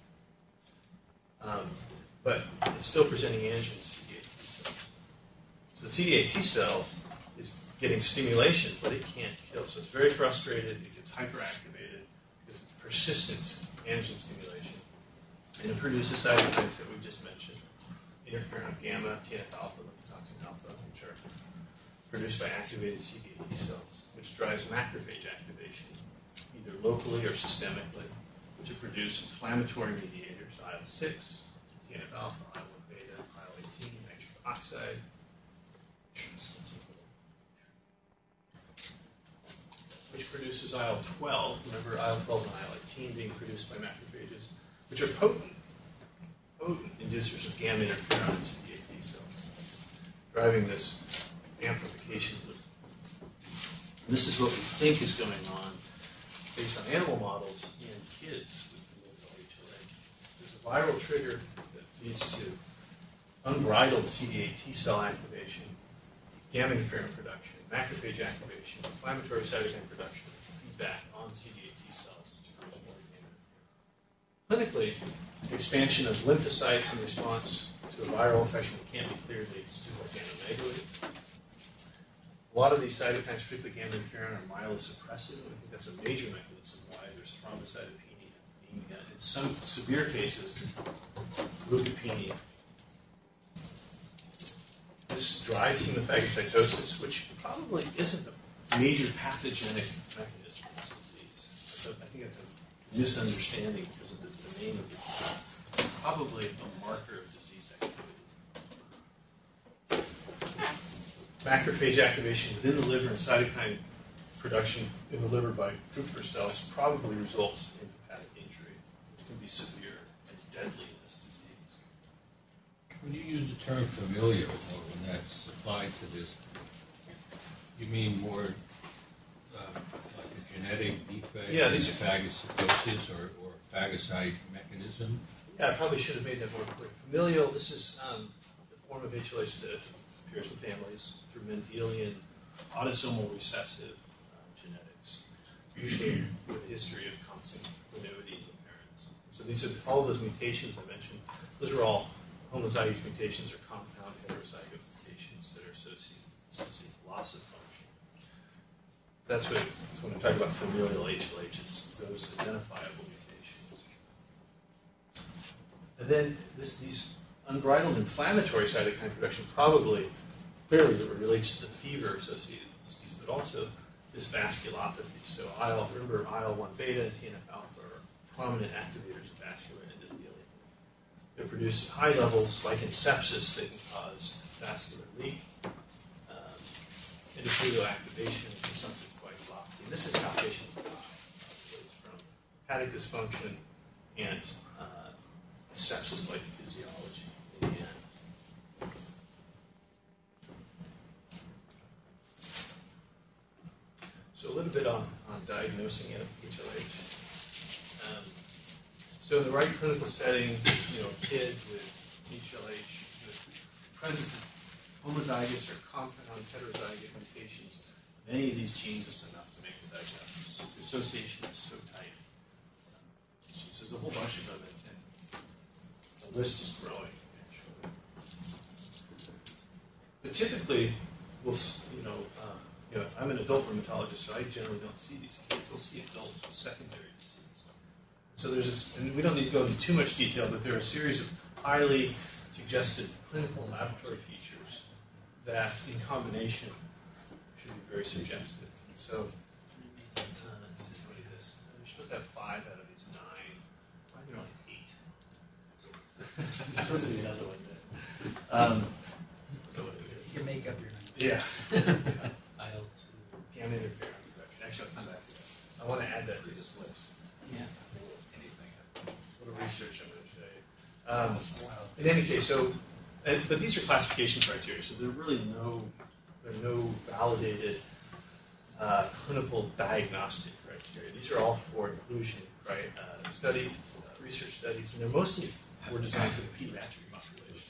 But it's still presenting antigens to CD8 T cells. So the CD8 T cell is getting stimulation, but it can't kill. So it's very frustrated. It gets hyperactivated because of persistent antigen stimulation. And it produces cytokines that we just mentioned. Interferon gamma, TNF-alpha, lymphotoxin alpha, which are produced by activated CD8 T cells, which drives macrophage activation, either locally or systemically, which will produce inflammatory mediators, IL-6, TNF-alpha, IL-1 beta, IL-18, nitric oxide, which produces IL-12. Remember, IL-12 and IL-18 being produced by macrophages, which are potent inducers of gamma interferon and CD8 T cells, driving this amplification loop. And this is what we think is going on based on animal models in kids with familial HLH. There's a viral trigger that leads to unbridled CD8 T cell activation, gamma interferon production, macrophage activation, inflammatory cytokine production, feedback on CD8 T cells to produce more gamma interferon. Clinically, Expansion of lymphocytes in response to a viral infection that can't be cleared leads to organomegaly. A lot of these cytokines, particularly gamma interferon, are myelosuppressive. I think that's a major mechanism why there's thrombocytopenia, anemia. In some severe cases, leukopenia. This drives hemophagocytosis, which probably isn't a major pathogenic mechanism of this disease. So I think that's a misunderstanding because of the domain of the disease. Probably a marker of disease activity. Macrophage activation within the liver and cytokine production in the liver by Kupffer cells probably results in hepatic injury, which can be severe and deadly in this disease. When you use the term familial, or when that's applied to this, you mean more like a genetic defect, Yeah, these are phagocytosis or phagocyte mechanism? Yeah, I probably should have made that more clear. Familial, this is the form of HLH that appears in families through Mendelian autosomal recessive genetics, usually with a history of consanguinity in the parents. So these are all those mutations I mentioned. Those are all homozygous mutations or compound heterozygote mutations that are associated with this disease, loss of function. That's when we talk about familial HLH, it's those identifiable mutations. And then these unbridled inflammatory cytokine production probably clearly relates to the fever associated with this disease, but also this vasculopathy. So remember IL-1 beta and TNF-alpha are prominent activators of vascular endothelium. They produce high levels, like in sepsis, they can cause vascular leak, endothelial activation, and something quite lofty. And this is how patients die. It's from hepatic dysfunction and sepsis-like physiology in the end. So a little bit on diagnosing HLH. So in the right clinical setting, a kid with HLH, with presence of homozygous or compound heterozygous mutations of any of these genes is enough to make the diagnosis. The association is so tight. So there's a whole bunch of them, and the list is growing, actually. But typically, I'm an adult rheumatologist, so I generally don't see these kids. We'll see adults with secondary disease. So and we don't need to go into too much detail, but there are a series of highly suggestive clinical and laboratory features that, in combination, should be very suggestive. And so, let's see, what is this? We're supposed to have 5 out of these 9. Why are there only 8? There's supposed to be another one there. You can make up your number. Yeah. IL-2. Gamma interferon production. Actually, I'll come back to that. I want to add that to this list. Yeah. A little research I'm going to show you. In any case, but these are classification criteria, so there are really no validated clinical diagnostic criteria. These are all for inclusion, right? Research studies, and they're mostly designed for the pediatric population.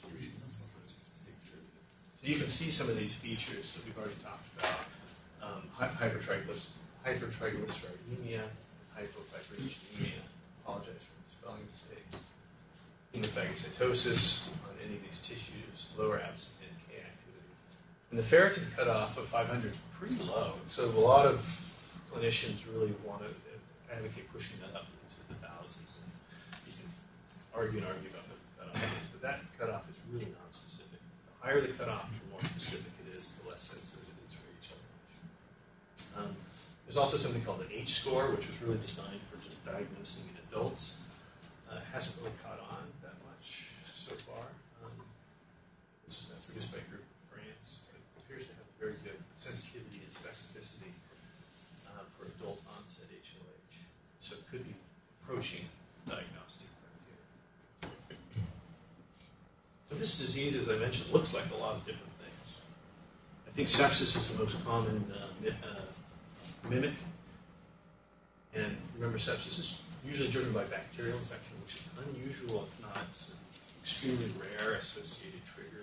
So you can see some of these features that we've already talked about: hypertriglyceridemia, hypophybrinogenemia. Apologize for spelling mistakes. Hemophagocytosis on any of these tissues, lower absent NK activity. And the ferritin cutoff of 500 is pretty low. So a lot of clinicians really want to advocate pushing that up into the thousands. And you can argue about what the cutoff is, but that cutoff is really non-specific. The higher the cutoff, the more specific it is, the less sensitive it is for HLH. There's also something called an H-score, which was really designed for just diagnosing in adults. It hasn't really caught on that much so far. This was produced by a group in France. It appears to have very good sensitivity and specificity for adult onset HLH. So it could be approaching diagnostic criteria. So this disease, as I mentioned, looks like a lot of different things. I think sepsis is the most common mimic. And remember, sepsis is usually driven by bacterial infection, which is unusual, if not extremely rare, associated trigger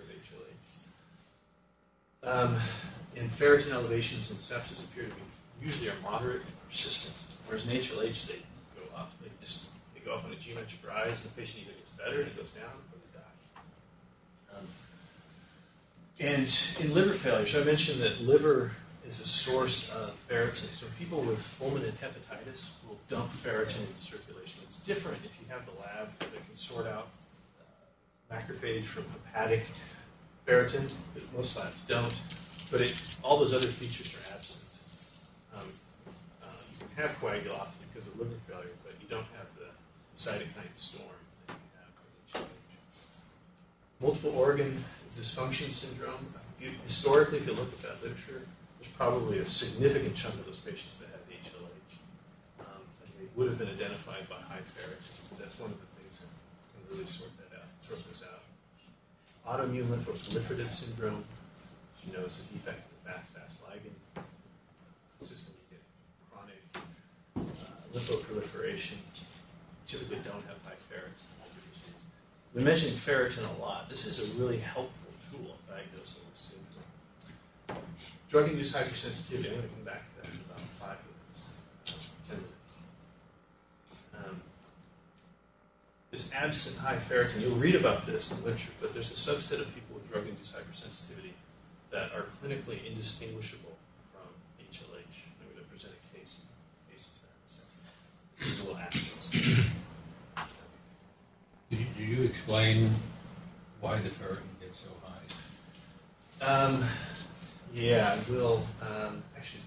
of HLH. And ferritin elevations in sepsis appear to be usually are moderate and persistent, whereas in HLH they go up. They go up on a geometric rise, and the patient either gets better and it goes down, or they die. And in liver failure, so I mentioned that liver is a source of ferritin. So people with fulminant hepatitis will dump ferritin into circulation. It's different if you have the lab that can sort out macrophage from hepatic ferritin. Most labs don't, but all those other features are absent. You can have coagulopathy because of liver failure, but you don't have the cytokine storm that you have with HLH. Multiple organ dysfunction syndrome. Historically, if you look at that literature, there's probably a significant chunk of those patients that have HLH. And they would have been identified by high ferritin. That's one of the things that can really sort this out. Autoimmune lymphoproliferative syndrome, as you know, is a defect in the fast ligand system. You get chronic lymphoproliferation. Typically don't have high ferritin. We're mentioning ferritin a lot. This is a really helpful tool in diagnosing this syndrome. Drug-induced hypersensitivity, I'm going to come back to that in about 5 minutes, 10 minutes. This absent high ferritin, you'll read about this in literature, but there's a subset of people with drug-induced hypersensitivity that are clinically indistinguishable from HLH. I'm going to present a case of that in a second. There's a little asterisk. Do you explain why the ferritin gets so high? Yeah, I will. Actually,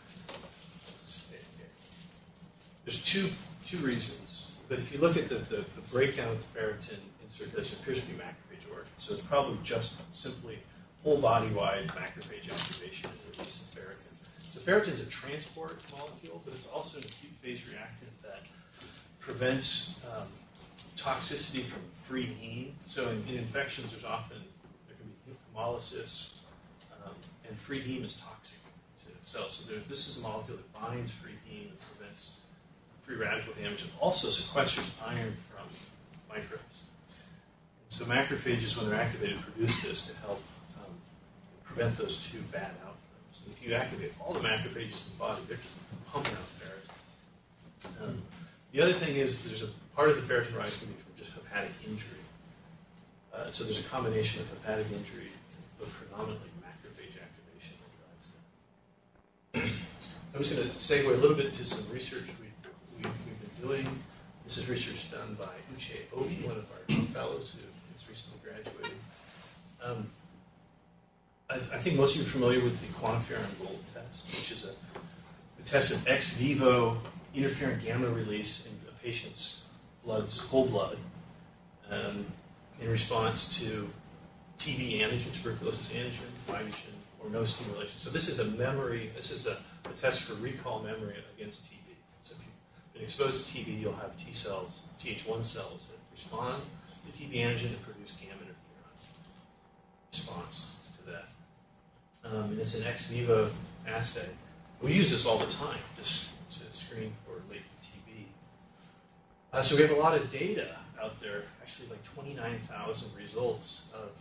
there's two reasons. But if you look at the breakdown of the ferritin in circulation, it appears to be macrophage origin. So it's probably just simply whole body-wide macrophage activation and release of ferritin. So ferritin is a transport molecule, but it's also an acute phase reactant that prevents toxicity from free heme. So in infections, there can be hemolysis, and free heme is toxic to cells. So this is a molecule that binds free heme and prevents free radical damage, and also sequesters iron from microbes. And so macrophages, when they're activated, produce this to help prevent those two bad outcomes. And if you activate all the macrophages in the body, they're just pumping out ferritin. The other thing is there's a part of the ferritin rise can be from just hepatic injury. So there's a combination of hepatic injury, but predominantly macrophage activation that drives that. I'm just going to segue a little bit to some research we've been doing. This is research done by Uche Obi, one of our fellows who has recently graduated. I think most of you are familiar with the quantiferin gold test, which is a test of ex vivo interferon gamma release in a patient's whole blood in response to TB antigen, tuberculosis antigen, vibration, or no stimulation. So this is a test for recall memory against TB. So if you've been exposed to TB, you'll have T cells, Th1 cells that respond to TB antigen and produce gamma interferon response to that. And it's an ex vivo assay. We use this all the time to screen for latent TB. So we have a lot of data out there, actually like 29,000 results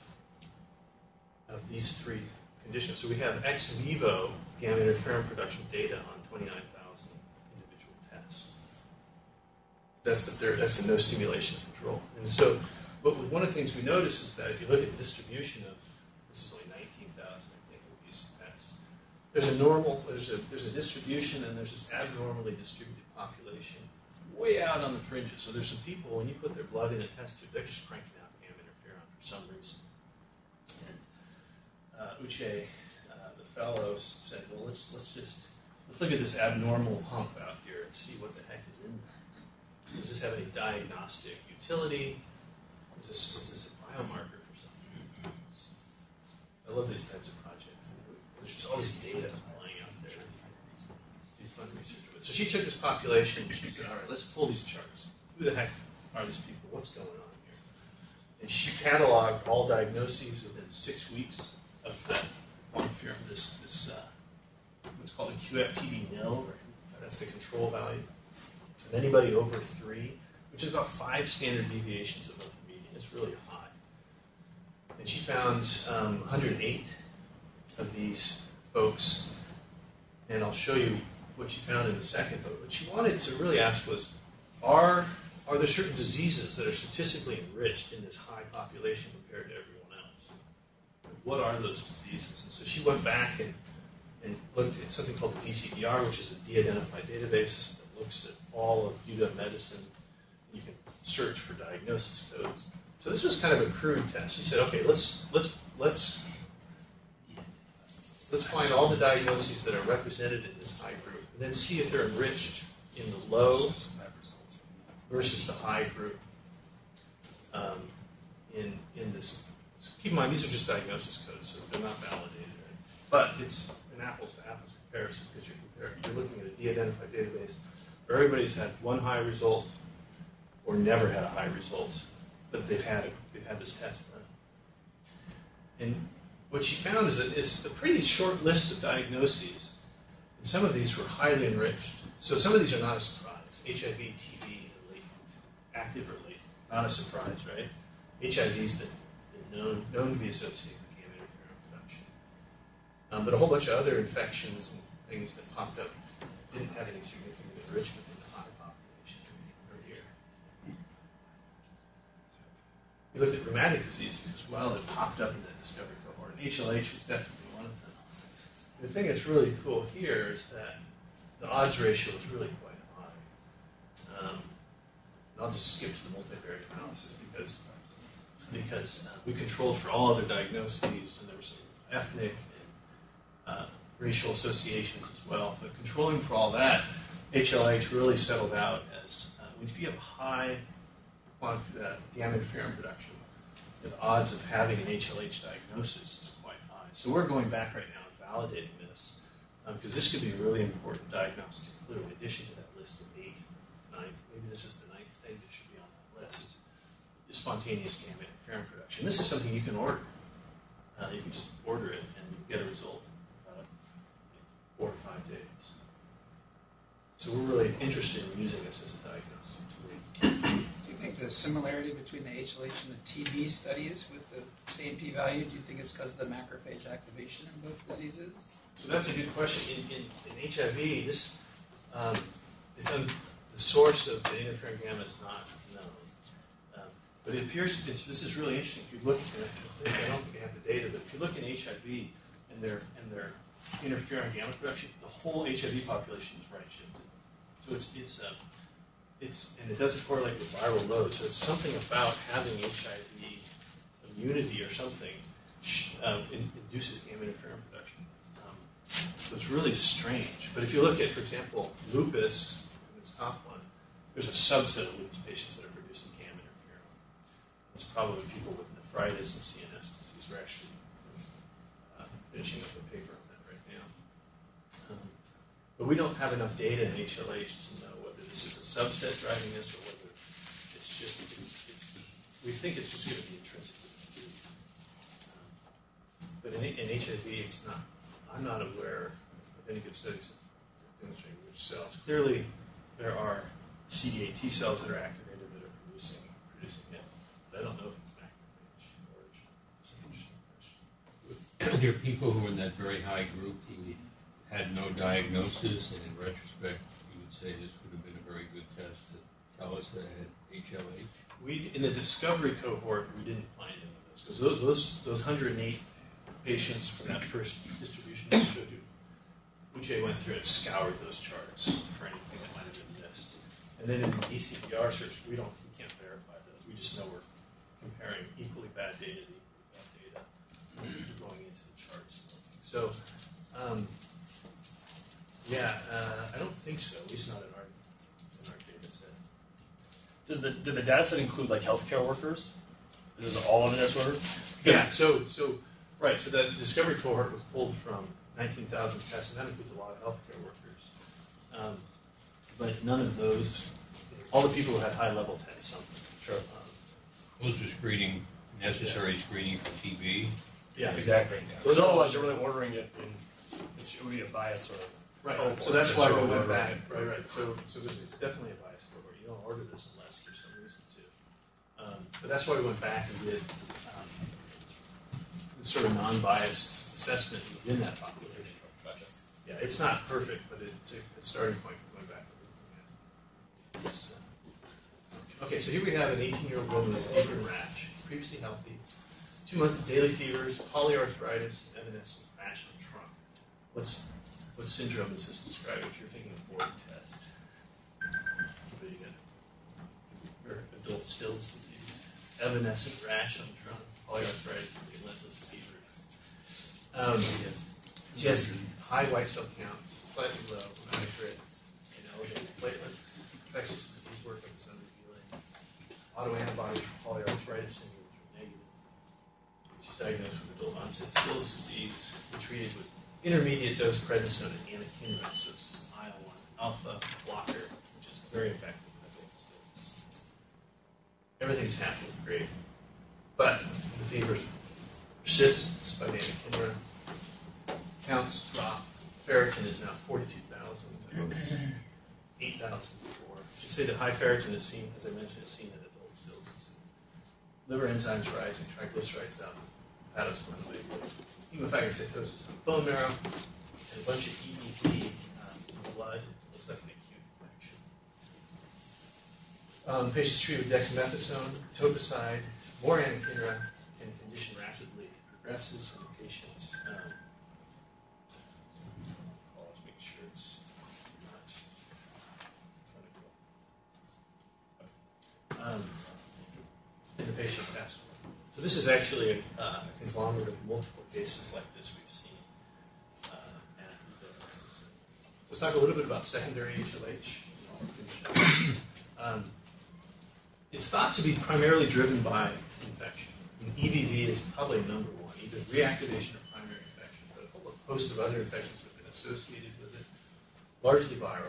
of these three conditions. So we have ex vivo gamma interferon production data on 29,000 individual tests. That's the no stimulation control. And so, but one of the things we notice is that if you look at the distribution of, this is only 19,000, I think, of these tests. There's a distribution, and there's this abnormally distributed population way out on the fringes. So there's some people, when you put their blood in a test tube, they're just cranking out gamma interferon for some reason. And Uche, the fellows, said, well, let's look at this abnormal hump out here and see what the heck is in there. Does this have any diagnostic utility? Is this a biomarker for something? I love these types of projects. There's just all this data lying out there. Do fun research with. So she took this population and she said, all right, let's pull these charts. Who the heck are these people? What's going on here? And she cataloged all diagnoses within 6 weeks of that quantiferin, this what's called a QFTD nil, that's the control value. And anybody over 3, which is about 5 standard deviations above the median, it's really high. And she found 108 of these folks, and I'll show you what she found in a second. But what she wanted to really ask was, are are there certain diseases that are statistically enriched in this high population compared to everyone else? What are those diseases? And so she went back and looked at something called the DCDR, which is a de-identified database that looks at all of UW medicine. You can search for diagnosis codes. So this was kind of a crude test. She said, okay, let's find all the diagnoses that are represented in this high group, and then see if they're enriched in the low versus the high group in this. So keep in mind, these are just diagnosis codes, so they're not validated. Right? But it's an apples-to-apples comparison because you're looking at a de-identified database where everybody's had one high result or never had a high result, but they've had this test done. And what she found is that it's a pretty short list of diagnoses, and some of these were highly enriched. So some of these are not a surprise. HIV, TB, and latent, active or latent, not a surprise, right? HIV's been known to be associated with gamma interferon production. But a whole bunch of other infections and things that popped up didn't have any significant enrichment in the high population or here. We looked at rheumatic diseases as well that popped up in that discovery cohort, and HLH was definitely one of them. The thing that's really cool here is that the odds ratio is really quite high. And I'll just skip to the multivariate analysis because we controlled for all other diagnoses, and there were some ethnic and racial associations as well. But controlling for all that, HLH really settled out as if you have a high gamma interferon production, the odds of having an HLH diagnosis is quite high. So we're going back right now and validating this because this could be a really important diagnostic clue in addition to that list of 8, 9, maybe this is the 9th thing that should be on that list, is spontaneous gamma interferon production. This is something you can order. You can just order it and you get a result in 4 or 5 days. So we're really interested in using this as a diagnostic tool. Do you think the similarity between the HLH and the TB studies with the same p-value, do you think it's because of the macrophage activation in both diseases? So that's a good question. In HIV, the source of the interferon gamma is not known. But it appears, this is really interesting. If you look at it, I don't think I have the data, but if you look in HIV and their interferon gamma production, the whole HIV population is right-shifted. So and it doesn't correlate with viral load. So it's something about having HIV immunity or something induces gamma interferon production. So it's really strange. But if you look at, for example, lupus, this top one, there's a subset of lupus patients that are producing gamma interferon. It's probably people with nephritis and CNS disease. We're actually finishing up a paper on that right now. But we don't have enough data in HLH to know whether this is a subset driving this or whether it's just, we think it's just going to be intrinsic to the disease. But in HIV, it's not, I'm not aware of any good studies demonstrating which cells. Clearly, there are CD8 T cells that are activated that are producing it. But I don't know if it's macrophage origin. It's an interesting question. Are there people who are in that very high group who had no diagnosis, and in retrospect, you would say this would have been a very good test to tell us that had HLH? In the discovery cohort, we didn't find any of those because those 108 patients from that first distribution that I showed you, Uche went through and scoured those charts for anything that might have been missed. And then in the DCDR search, we can't verify those. We just know we're comparing equally bad data to equally bad data going into the charts. So, I don't think so. At least not in our data set. Did the data set include like healthcare workers? Is this all of the disorder? Yeah. So the discovery cohort was pulled from 19,000 tests, and that includes a lot of healthcare workers. But none of those, all the people who had high levels had something. Sure. Those are necessary screening for TB. Yeah, exactly. Those otherwise you're really ordering it, and it would be a bias or. Right. So that's why we went back. Right. So it's definitely a bias cohort. You don't order this unless there's some reason to. But that's why we went back and did sort of non-biased assessment within that population. Gotcha. Yeah, it's not perfect, but it's a starting point for going back and looking at this. Okay, so here we have an 18-year-old woman with fever and rash, previously healthy, 2 months of daily fevers, polyarthritis, evanescent rash on the trunk. What syndrome is this described if you're taking a board test? What do you get? Or adult Still's disease, evanescent rash on the trunk, polyarthritis, relentless fevers. She has high white cell count, slightly low hematocrit, and elevated platelets, infectious disease workup is unrevealing. Autoantibodies for polyarthritis syndrome were negative. She's diagnosed with adult onset Still's disease and treated with intermediate dose prednisone and anakinra, so it's IL-1 alpha blocker, which is very effective in adult Still's disease. Everything's happening great, but the fevers persist despite anakinra. Counts drop. Ferritin is now 42,000. It was 8,000 before. I should say that high ferritin is seen, as I mentioned, is seen in adult Still's disease. Liver enzymes rising, triglycerides up, hepatosplenomegaly, hemophagocytosis on bone marrow, and a bunch of EBV in the blood. Looks like an acute infection. Patients treated with dexamethasone, tocoside, more anakinra, and the condition rapidly progresses. And the patients make sure it's not clinical. And the patient passed away. So this is actually a conglomerate of multiple cases like this we've seen. So let's talk a little bit about secondary HLH. It's thought to be primarily driven by infection. EBV is probably number one, either reactivation or primary infection, but a whole host of other infections have been associated with it, largely viral.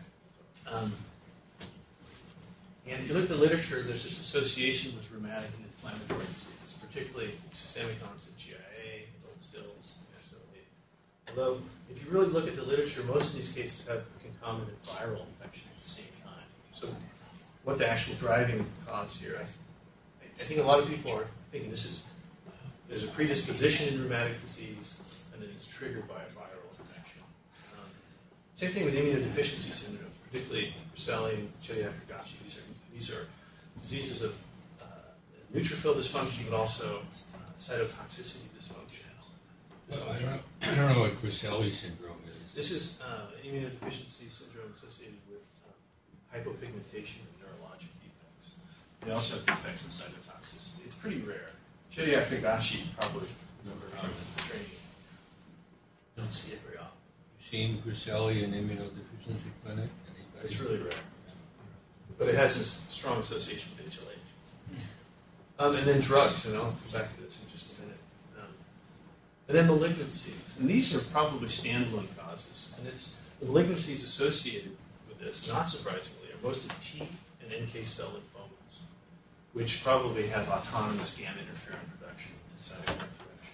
And if you look at the literature, there's this association with rheumatic and inflammatory diseases, particularly systemic onset GIA, adult Still's, and SLE. Although, if you really look at the literature, most of these cases have concomitant viral infection at the same time. So what the actual driving cause here, I think a lot of people are thinking there's a predisposition in rheumatic disease, and then it's triggered by a viral infection. Same thing with immunodeficiency syndromes, particularly Rosselli and Hemophagocytic. These are diseases of neutrophil dysfunction, but also cytotoxicity dysfunction. I don't know what Rosselli syndrome is. This is an immunodeficiency syndrome associated with hypopigmentation and neurologic defects. They also have defects in cytotoxicity. It's pretty rare. Hemophagocytic probably remember from the training. Don't see it very often. You've seen Rosselli in immunodeficiency clinic? Anybody? It's really rare. But it has this strong association with HLH. And then drugs, and I'll come back to this in just a minute. And then malignancies. And these are probably standalone causes. And it's the malignancies associated with this, not surprisingly, are mostly T and NK cell lymphomas, which probably have autonomous gamma interferon production and cytokine production.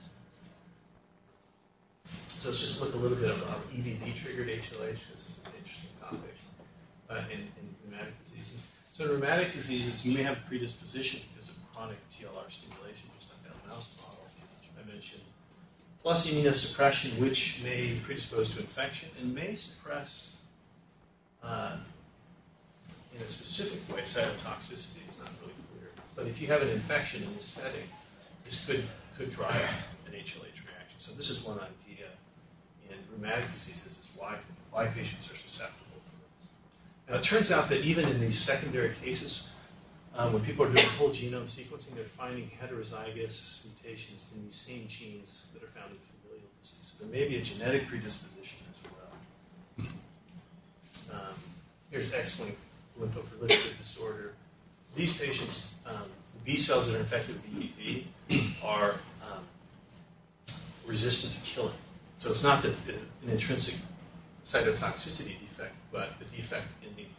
So let's just look a little bit about EBV-triggered HLH, because this is an interesting topic in rheumatic diseases. So in rheumatic diseases, you may have a predisposition because of chronic TLR stimulation, just like that mouse model I mentioned, plus immunosuppression, which may predispose to infection and may suppress, in a specific way, cytotoxicity. It's not really clear. But if you have an infection in this setting, this could drive an HLH reaction. So this is one idea in rheumatic diseases is why patients are susceptible to this. Now it turns out that even in these secondary cases, when people are doing whole genome sequencing, they're finding heterozygous mutations in these same genes that are found in familial disease. So there may be a genetic predisposition as well. Here's X-linked lymphoproliferative disorder. These patients, the B cells that are infected with EBV are resistant to killing. So it's not an intrinsic cytotoxicity defect, but a defect in the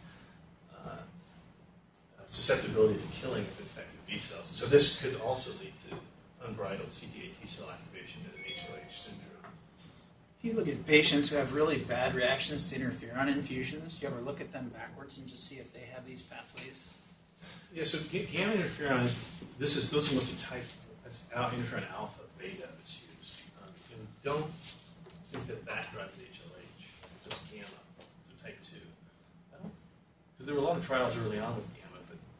susceptibility to killing of infected B cells. So this could also lead to unbridled CD8 T cell activation in an HLH syndrome. If you look at patients who have really bad reactions to interferon infusions, do you ever look at them backwards and just see if they have these pathways? Yeah, so gamma interferon those are mostly type, that's interferon alpha, beta that's used. And don't think that drives HLH, just gamma, so type 2. Because there were a lot of trials early on with gamma, but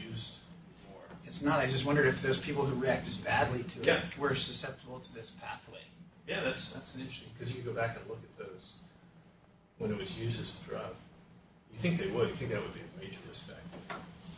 used more. It's not. I just wondered if those people who reacted badly to it Yeah. were susceptible to this pathway. Yeah, that's an interesting, because you can go back and look at those when it was used as a drug. You think they would. You think that would be a major risk factor.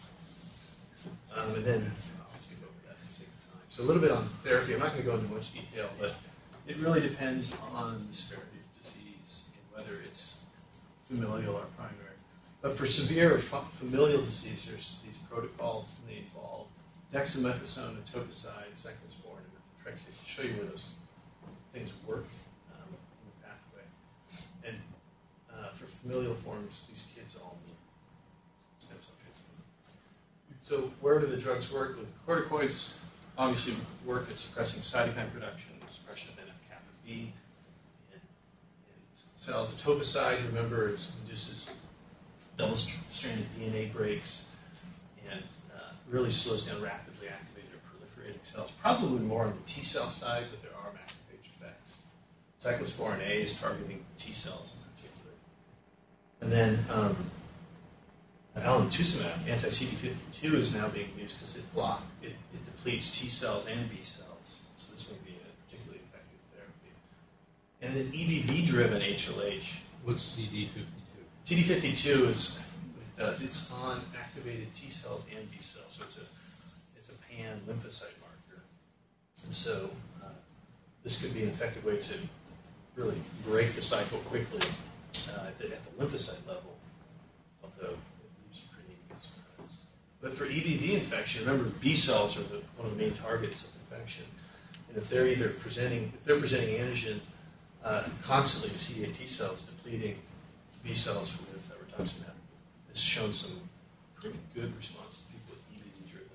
And then, I'll skip over that for the sake of time. So a little bit on therapy. I'm not going to go into much detail, but it really depends on the severity of disease and whether it's familial or primary. But for severe familial disease, there's these protocols, and they involve dexamethasone, etoposide, cyclosporin, and methotrexate to show you where those things work in the pathway. And for familial forms, these kids all need stem cell transplant. So where do the drugs work? With corticoids, obviously work at suppressing cytokine production, suppression of NF-kappa B, and cells. Etoposide, remember, induces double-stranded DNA breaks and really slows down rapidly activated or proliferating cells. Probably more on the T cell side, but there are macrophage effects. Cyclosporin A is targeting T cells in particular. And then alemtuzumab, anti-CD52, is now being used because it depletes T cells and B cells. So this may be a particularly effective therapy. And then EBV-driven HLH. What's CD52? CD52 it's on activated T cells and B cells, so it's a pan lymphocyte marker. And so this could be an effective way to really break the cycle quickly at the lymphocyte level, although it leaves you pretty good surprise. But for EBV infection, remember B cells are one of the main targets of infection, and if they're presenting antigen constantly to CD8 T cells, depleting B cells with rituximab, has shown some pretty good response to people with EBV-driven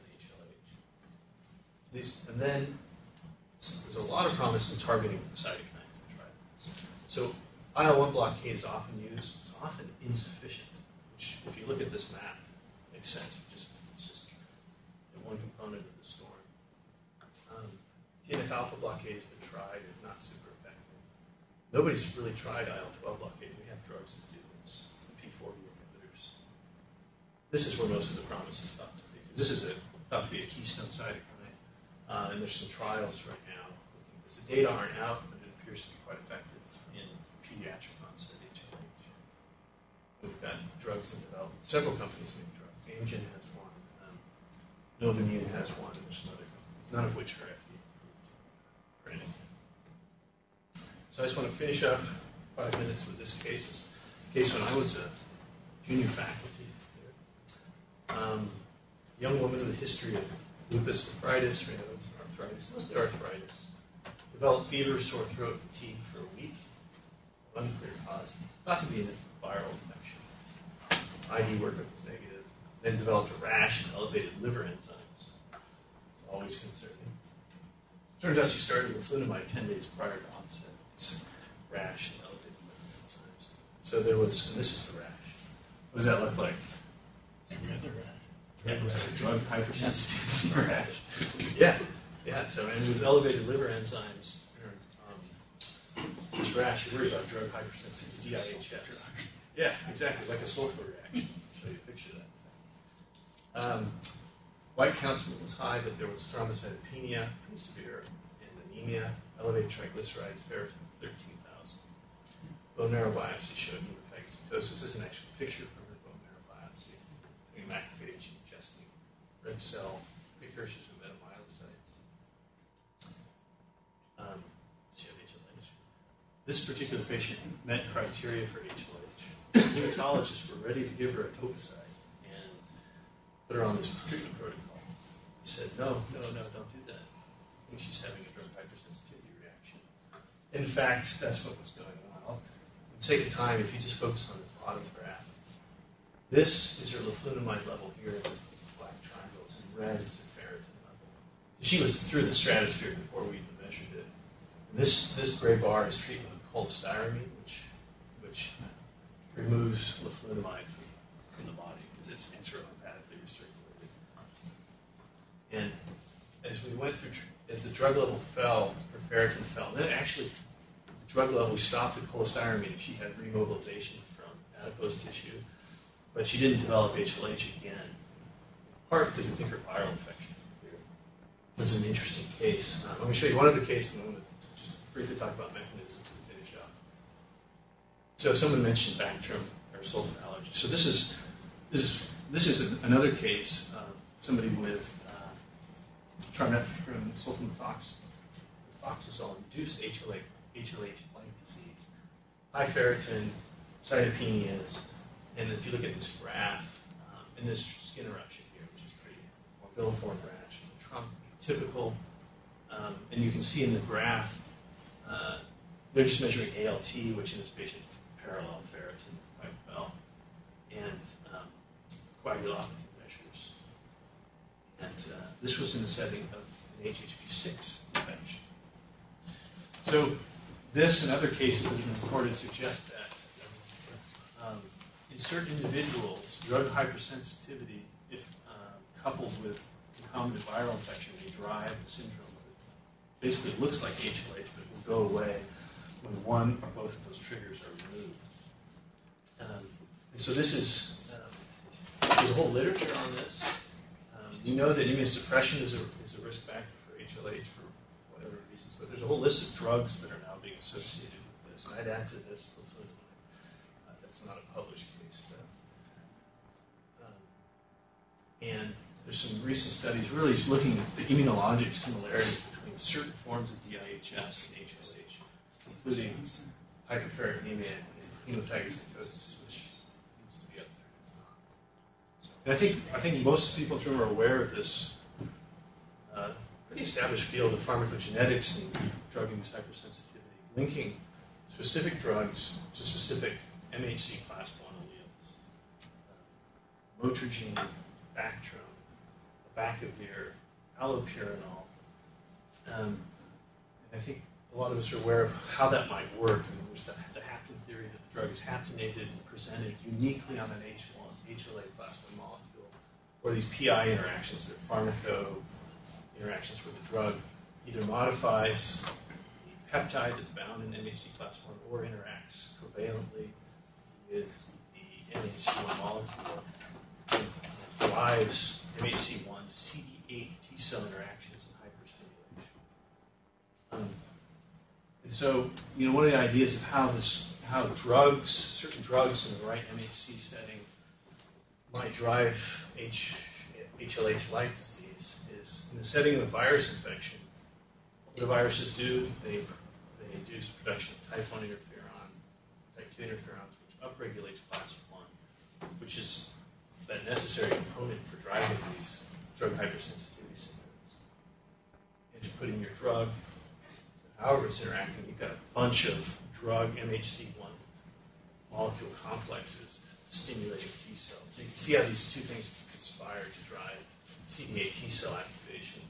HLH. And then there's a lot of promise in targeting the cytokines and trials. So IL-1 blockade is often used. It's often insufficient, which, if you look at this map, makes sense. It's just one component of the storm. TNF-alpha blockade has been tried. It's not super effective. Nobody's really tried IL-12 blockade. We have drugs that do this, the P40 inhibitors. This is where most of the promise is thought to be. This is thought to be a keystone cytokine, and there's some trials right now. Because the data aren't out, but it appears to be quite effective in pediatric onset HLH. We've got drugs in development. Several companies make drugs. Amgen has one. Novimmune has one, and there's some other companies, none of which are FDA approved for anything. So I just want to finish up 5 minutes with this case. This case when I was a junior faculty here. A young woman with a history of lupus nephritis, rheumatoid arthritis, mostly arthritis. Developed fever, sore throat, fatigue for a week. Unclear cause. Thought to be a viral infection. ID workup was negative. Then developed a rash and elevated liver enzymes. It's always concerning. Turns out she started leflunomide 10 days prior to onset. Rash and elevated liver enzymes. So there was, and this is the rash. What does that look like? Every other rash. Yeah, it was like a drug hypersensitivity rash. Yeah. So and with elevated liver enzymes, this rash, you worry about drug hypersensitivity, DIHS. Yeah, exactly, like a sulfur reaction. I'll show you a picture of that. White counts was high, but there was thrombocytopenia, pretty severe, and anemia, elevated triglycerides, ferritin 13,000. Bone marrow biopsy showed hemophagocytosis. This is an actual picture from her bone marrow biopsy. A macrophage ingesting red cell precursors of metamyelocytes. She had HLH. This particular patient met criteria for HLH. Hematologists were ready to give her etoposide and put her on this treatment protocol. He said, no, don't do that. I think she's having a drug hypersensitivity reaction. In fact, that's what was going on. For the sake of time, if you just focus on the bottom graph, this is her leflunomide level here with these black triangles, and red is her ferritin level. She was through the stratosphere before we even measured it. And this gray bar is treatment with cholestyramine, which removes leflunomide from the body because it's enterohepatically recirculated. And as we went through, as the drug level fell, her ferritin fell. Then actually, the drug level stopped at cholestyramine, and she had remobilization from adipose tissue, but she didn't develop HLH again. part because we think are viral infection. This is an interesting case. I'm going to show you one other case, and I'm going to just briefly talk about mechanisms to finish up. So someone mentioned Bactrim or sulfur allergy. So this is another case of somebody with trimethoprim sulfamethoxazole-induced HLH-like disease, high ferritin, cytopenias, and if you look at this graph, in this skin eruption here, which is pretty morbilliform rash, trunk, typical, and you can see in the graph, they're just measuring ALT, which in this patient parallel ferritin quite well, and coagulopathy measures. And this was in the setting of an HHV6 infection. So this and other cases that have been reported suggest that in certain individuals, drug hypersensitivity, if coupled with concomitant viral infection, may drive the syndrome. Basically, it looks like HLH, but it will go away when one or both of those triggers are removed. And so this is, there's a whole literature on this. You know that immunosuppression is a risk factor for HLH for whatever reasons, but there's a whole list of drugs that are now being associated with this. And I'd add to this, hopefully, that's not a published case, though. And there's some recent studies really looking at the immunologic similarities between certain forms of DIHS and HLH, including hyperferritinemia and hemophagocytosis, which needs to be up there. And I think most people in the room are aware of this pretty established field of pharmacogenetics and drug-induced hypersensitivity, linking specific drugs to specific MHC class I alleles. Motrigine, Bactrim, Abacavir, allopurinol. And I think a lot of us are aware of how that might work. I mean, there's the hapten theory that the drug is haptenated and presented uniquely on an HLA class I molecule, or these PI interactions, they're pharmaco interactions where the drug either modifies the peptide that's bound in MHC class I or interacts covalently with the MHC1 molecule and drives MHC1 CD8 T cell interactions and hyperstimulation. And so, one of the ideas of how certain drugs in the right MHC setting might drive HLH-like disease is in the setting of a virus infection. What the viruses do, they induce production of type 1 interferon, type 2 interferons, which upregulates class 1, which is that necessary component for driving these drug hypersensitivity syndromes. And you put in your drug, however it's interacting, you've got a bunch of drug MHC1 molecule complexes stimulating T cells. So you can see how these two things conspire to drive CD8 T cell activation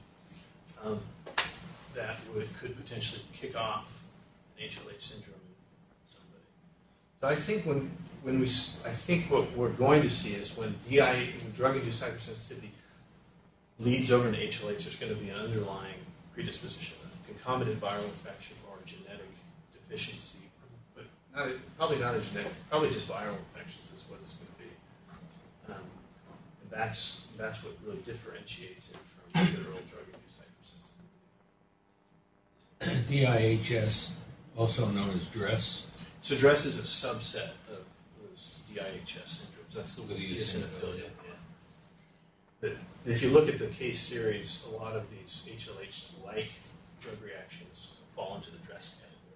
that could potentially kick off an HLH syndrome in somebody. So I think I think what we're going to see is when drug-induced hypersensitivity leads over into HLH, there's going to be an underlying predisposition, a concomitant viral infection or a genetic deficiency, but probably not a genetic, probably just viral infections is what it's going to be. And that's what really differentiates it from literal drug-induced hypersensitivity. DIHS, also known as DRESS. So DRESS is a subset of those DIHS syndromes. That's the eosinophilia. Yeah. But if you look at the case series, a lot of these HLH-like drug reactions fall into the DRESS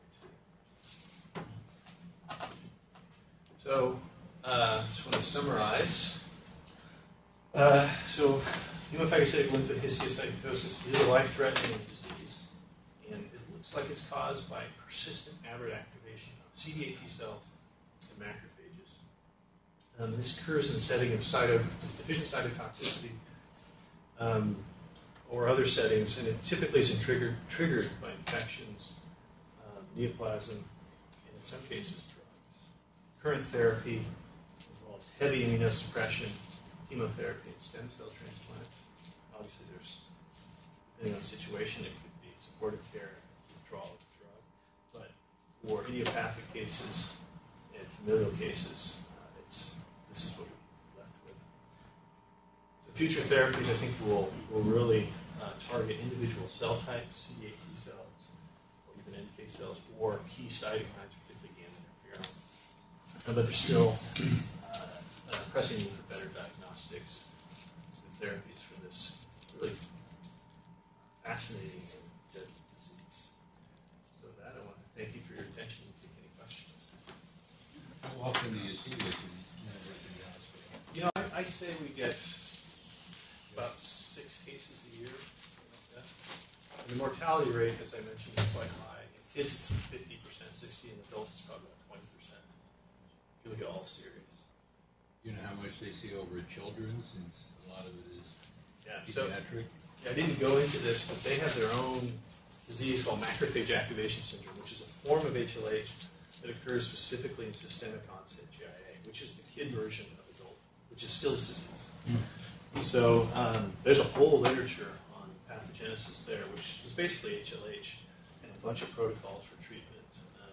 category too. So just want to summarize. So hemophagocytic lymphohistiocytosis is a life-threatening disease, and it looks like it's caused by persistent aberrant activation of CD8 T cells and macrophages. This occurs in the setting of deficient cytotoxicity or other settings, and it typically is triggered by infections, neoplasm, and in some cases drugs. Current therapy involves heavy immunosuppression, chemotherapy, and stem cell transplant. Obviously, depending on the situation, it could be supportive care, withdrawal of the drug. But for idiopathic cases and familial cases, this is what we're left with. So future therapies, I think, will really target individual cell types, CD8 T cells, or even NK cells, or key cytokines, particularly gamma interferon. But there's still pressing need for better diagnostics and therapies for this really fascinating and deadly disease. So with that, I want to thank you for your attention and take any questions. How often do you see this in University Hospital? You know, I say we get about 6 cases a year. Like that. And the mortality rate, as I mentioned, is quite high. In kids, it's 50%, 60%, and adults, it's probably about 20%. If you look at all series. You know how much they see over at children, since a lot of it is So, pediatric? I didn't go into this, but they have their own disease called macrophage activation syndrome, which is a form of HLH that occurs specifically in systemic onset GIA, which is the kid version of adult, which is Still's disease. So there's a whole literature on pathogenesis there, which is basically HLH and a bunch of protocols for treatment.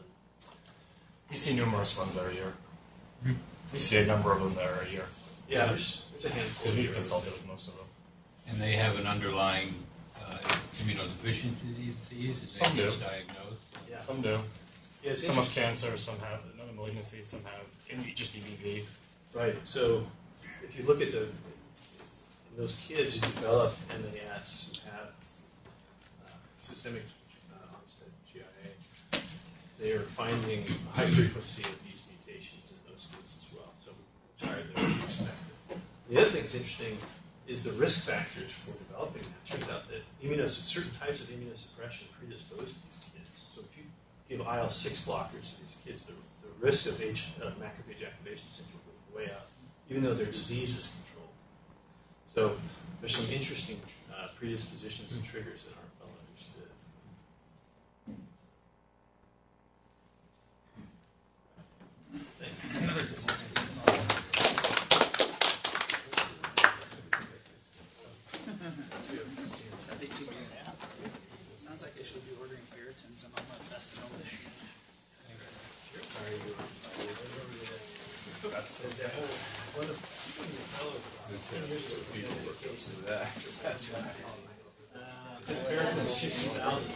We see numerous ones there a year. We see a number of them there a year. Yeah, there's a handful. Because we've consulted with most of them. And they have an underlying immunodeficiency disease? Is Some that do. diagnosed? Yeah. Some do. Yeah, it's Some have cancer, some have another malignancy, some have just EBV. Right. So if you look at those kids who develop MAS who have systemic onset GIA, they are finding a high frequency of these mutations in those kids as well. So much higher than we expected. The other thing that's interesting is the risk factors for developing that. It turns out that certain types of immunosuppression predispose to these kids. So if you give IL-6 blockers to these kids, the risk of macrophage activation syndrome goes way up, even though their disease is controlled. So there's some interesting predispositions and triggers that aren't well understood. Thank you. Sounds like they should be ordering ferritins and all that best in That's one of the fellows. That's Ferritin is 60,000.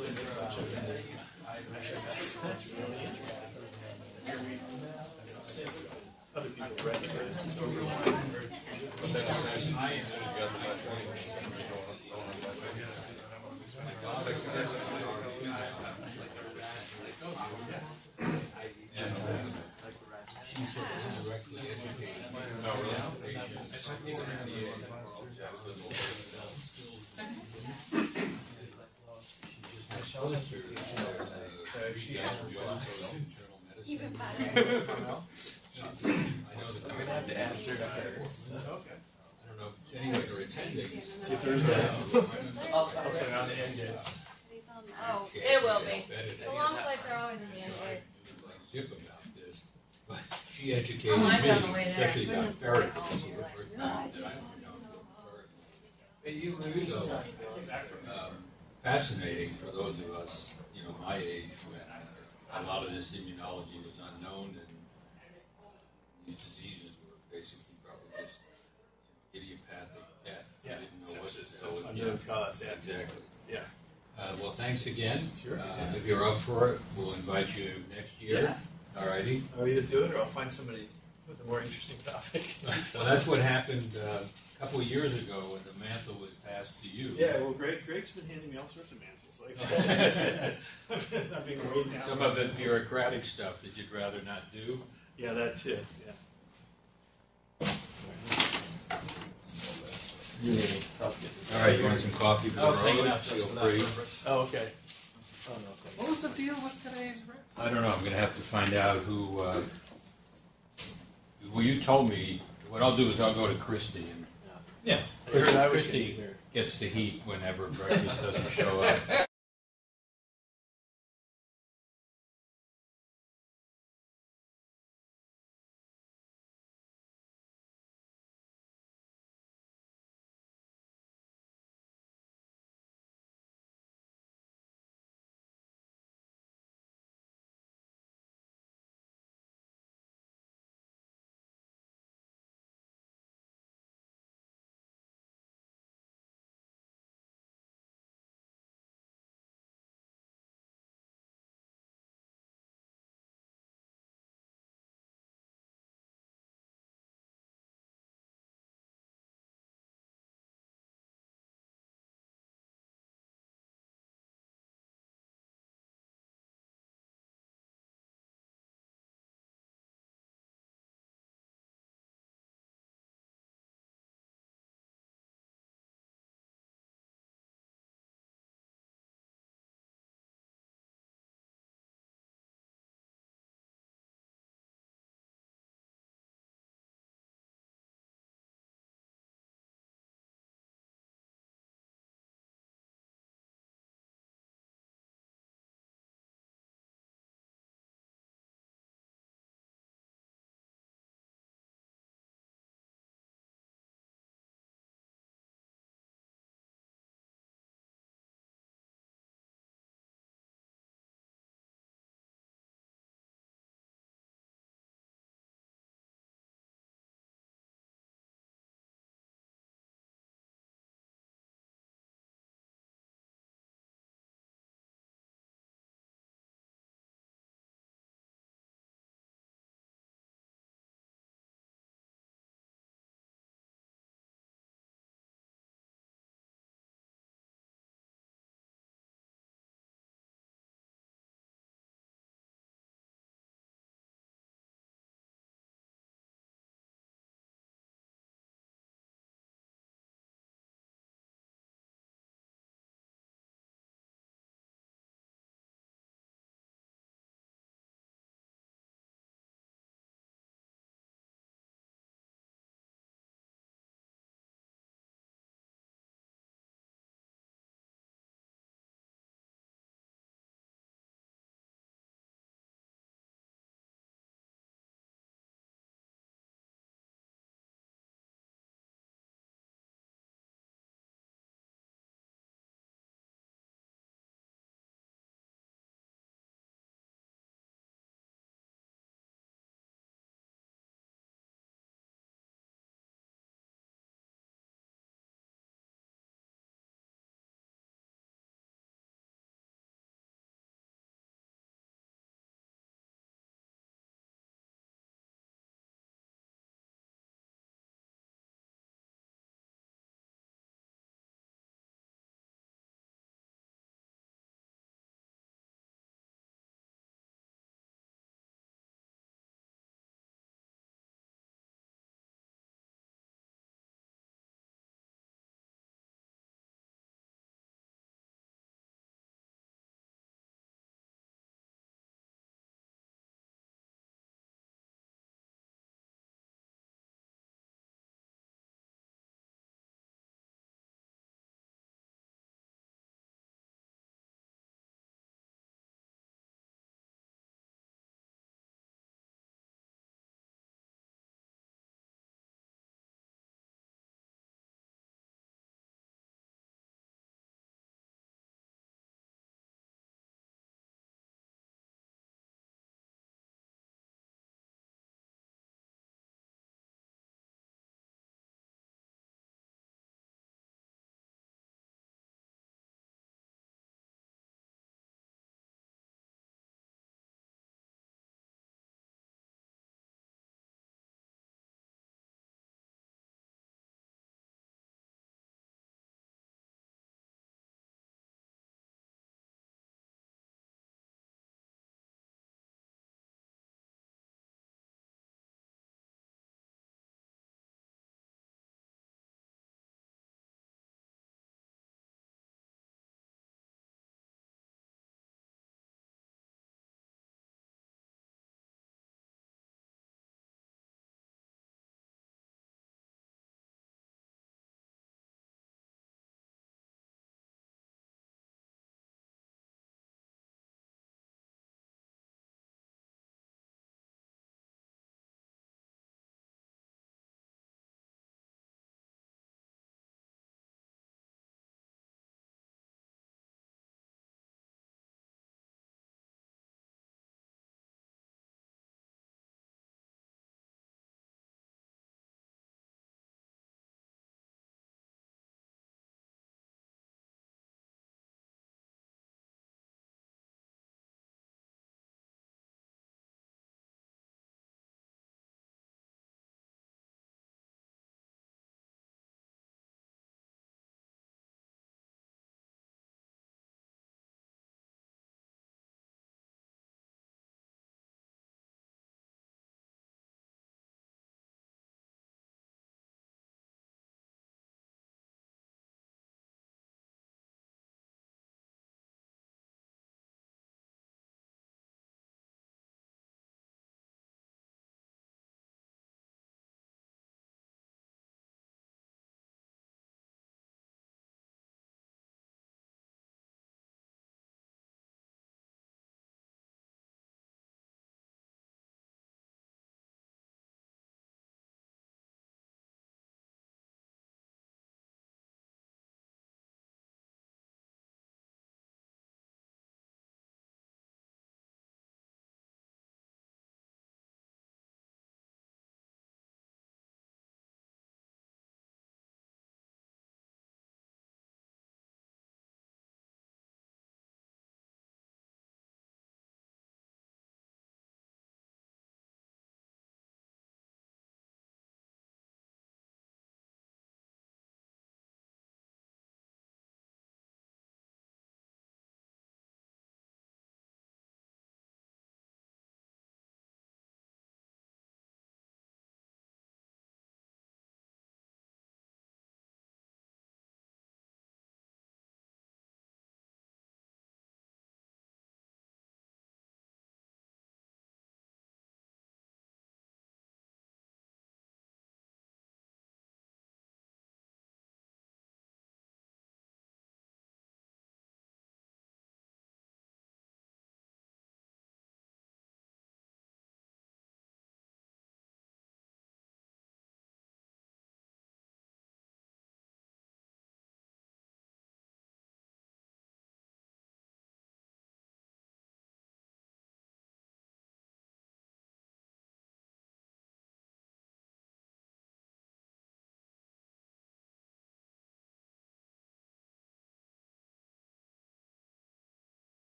Other people recognize this overlap. She's sort of indirectly educated. Even better. I'm going to have to answer to her. Okay. I don't know if anyone are attending. See if there's that. Hopefully not the end yet. Oh, it will be. The long flights are always in the end. Like zip about this, but she educated Oh, I've me, done the way there. especially It's about been ferritin. all So day, the like, first no, time I that I just- learned about ferritin. Fascinating for those of us, my age, when a lot of this immunology was unknown, and these diseases were basically probably just idiopathic death. Yeah. I didn't know what to Unknown cause, yeah. Exactly. Yeah. Well, thanks again. Sure. If you're up for it, we'll invite you next year. Yeah. All righty. I'll either do it or I'll find somebody with a more interesting topic. Well, that's what happened a couple of years ago when the mantle was passed to you. Yeah, well, Greg's been handing me all sorts of mantles. Like, I've been waiting out. Some of the bureaucratic stuff that you'd rather not do. Yeah, that too. Yeah. All right, you want some coffee? I was hanging Road? out just Feel for that free. purpose. Oh, okay. Oh, no, thanks. What was the deal with today's rep? I don't know. I'm going to have to find out who. Well, you told me. What I'll do is I'll go to Christy, and Yeah. I heard I was Christy getting there. gets the heat whenever breakfast doesn't show up.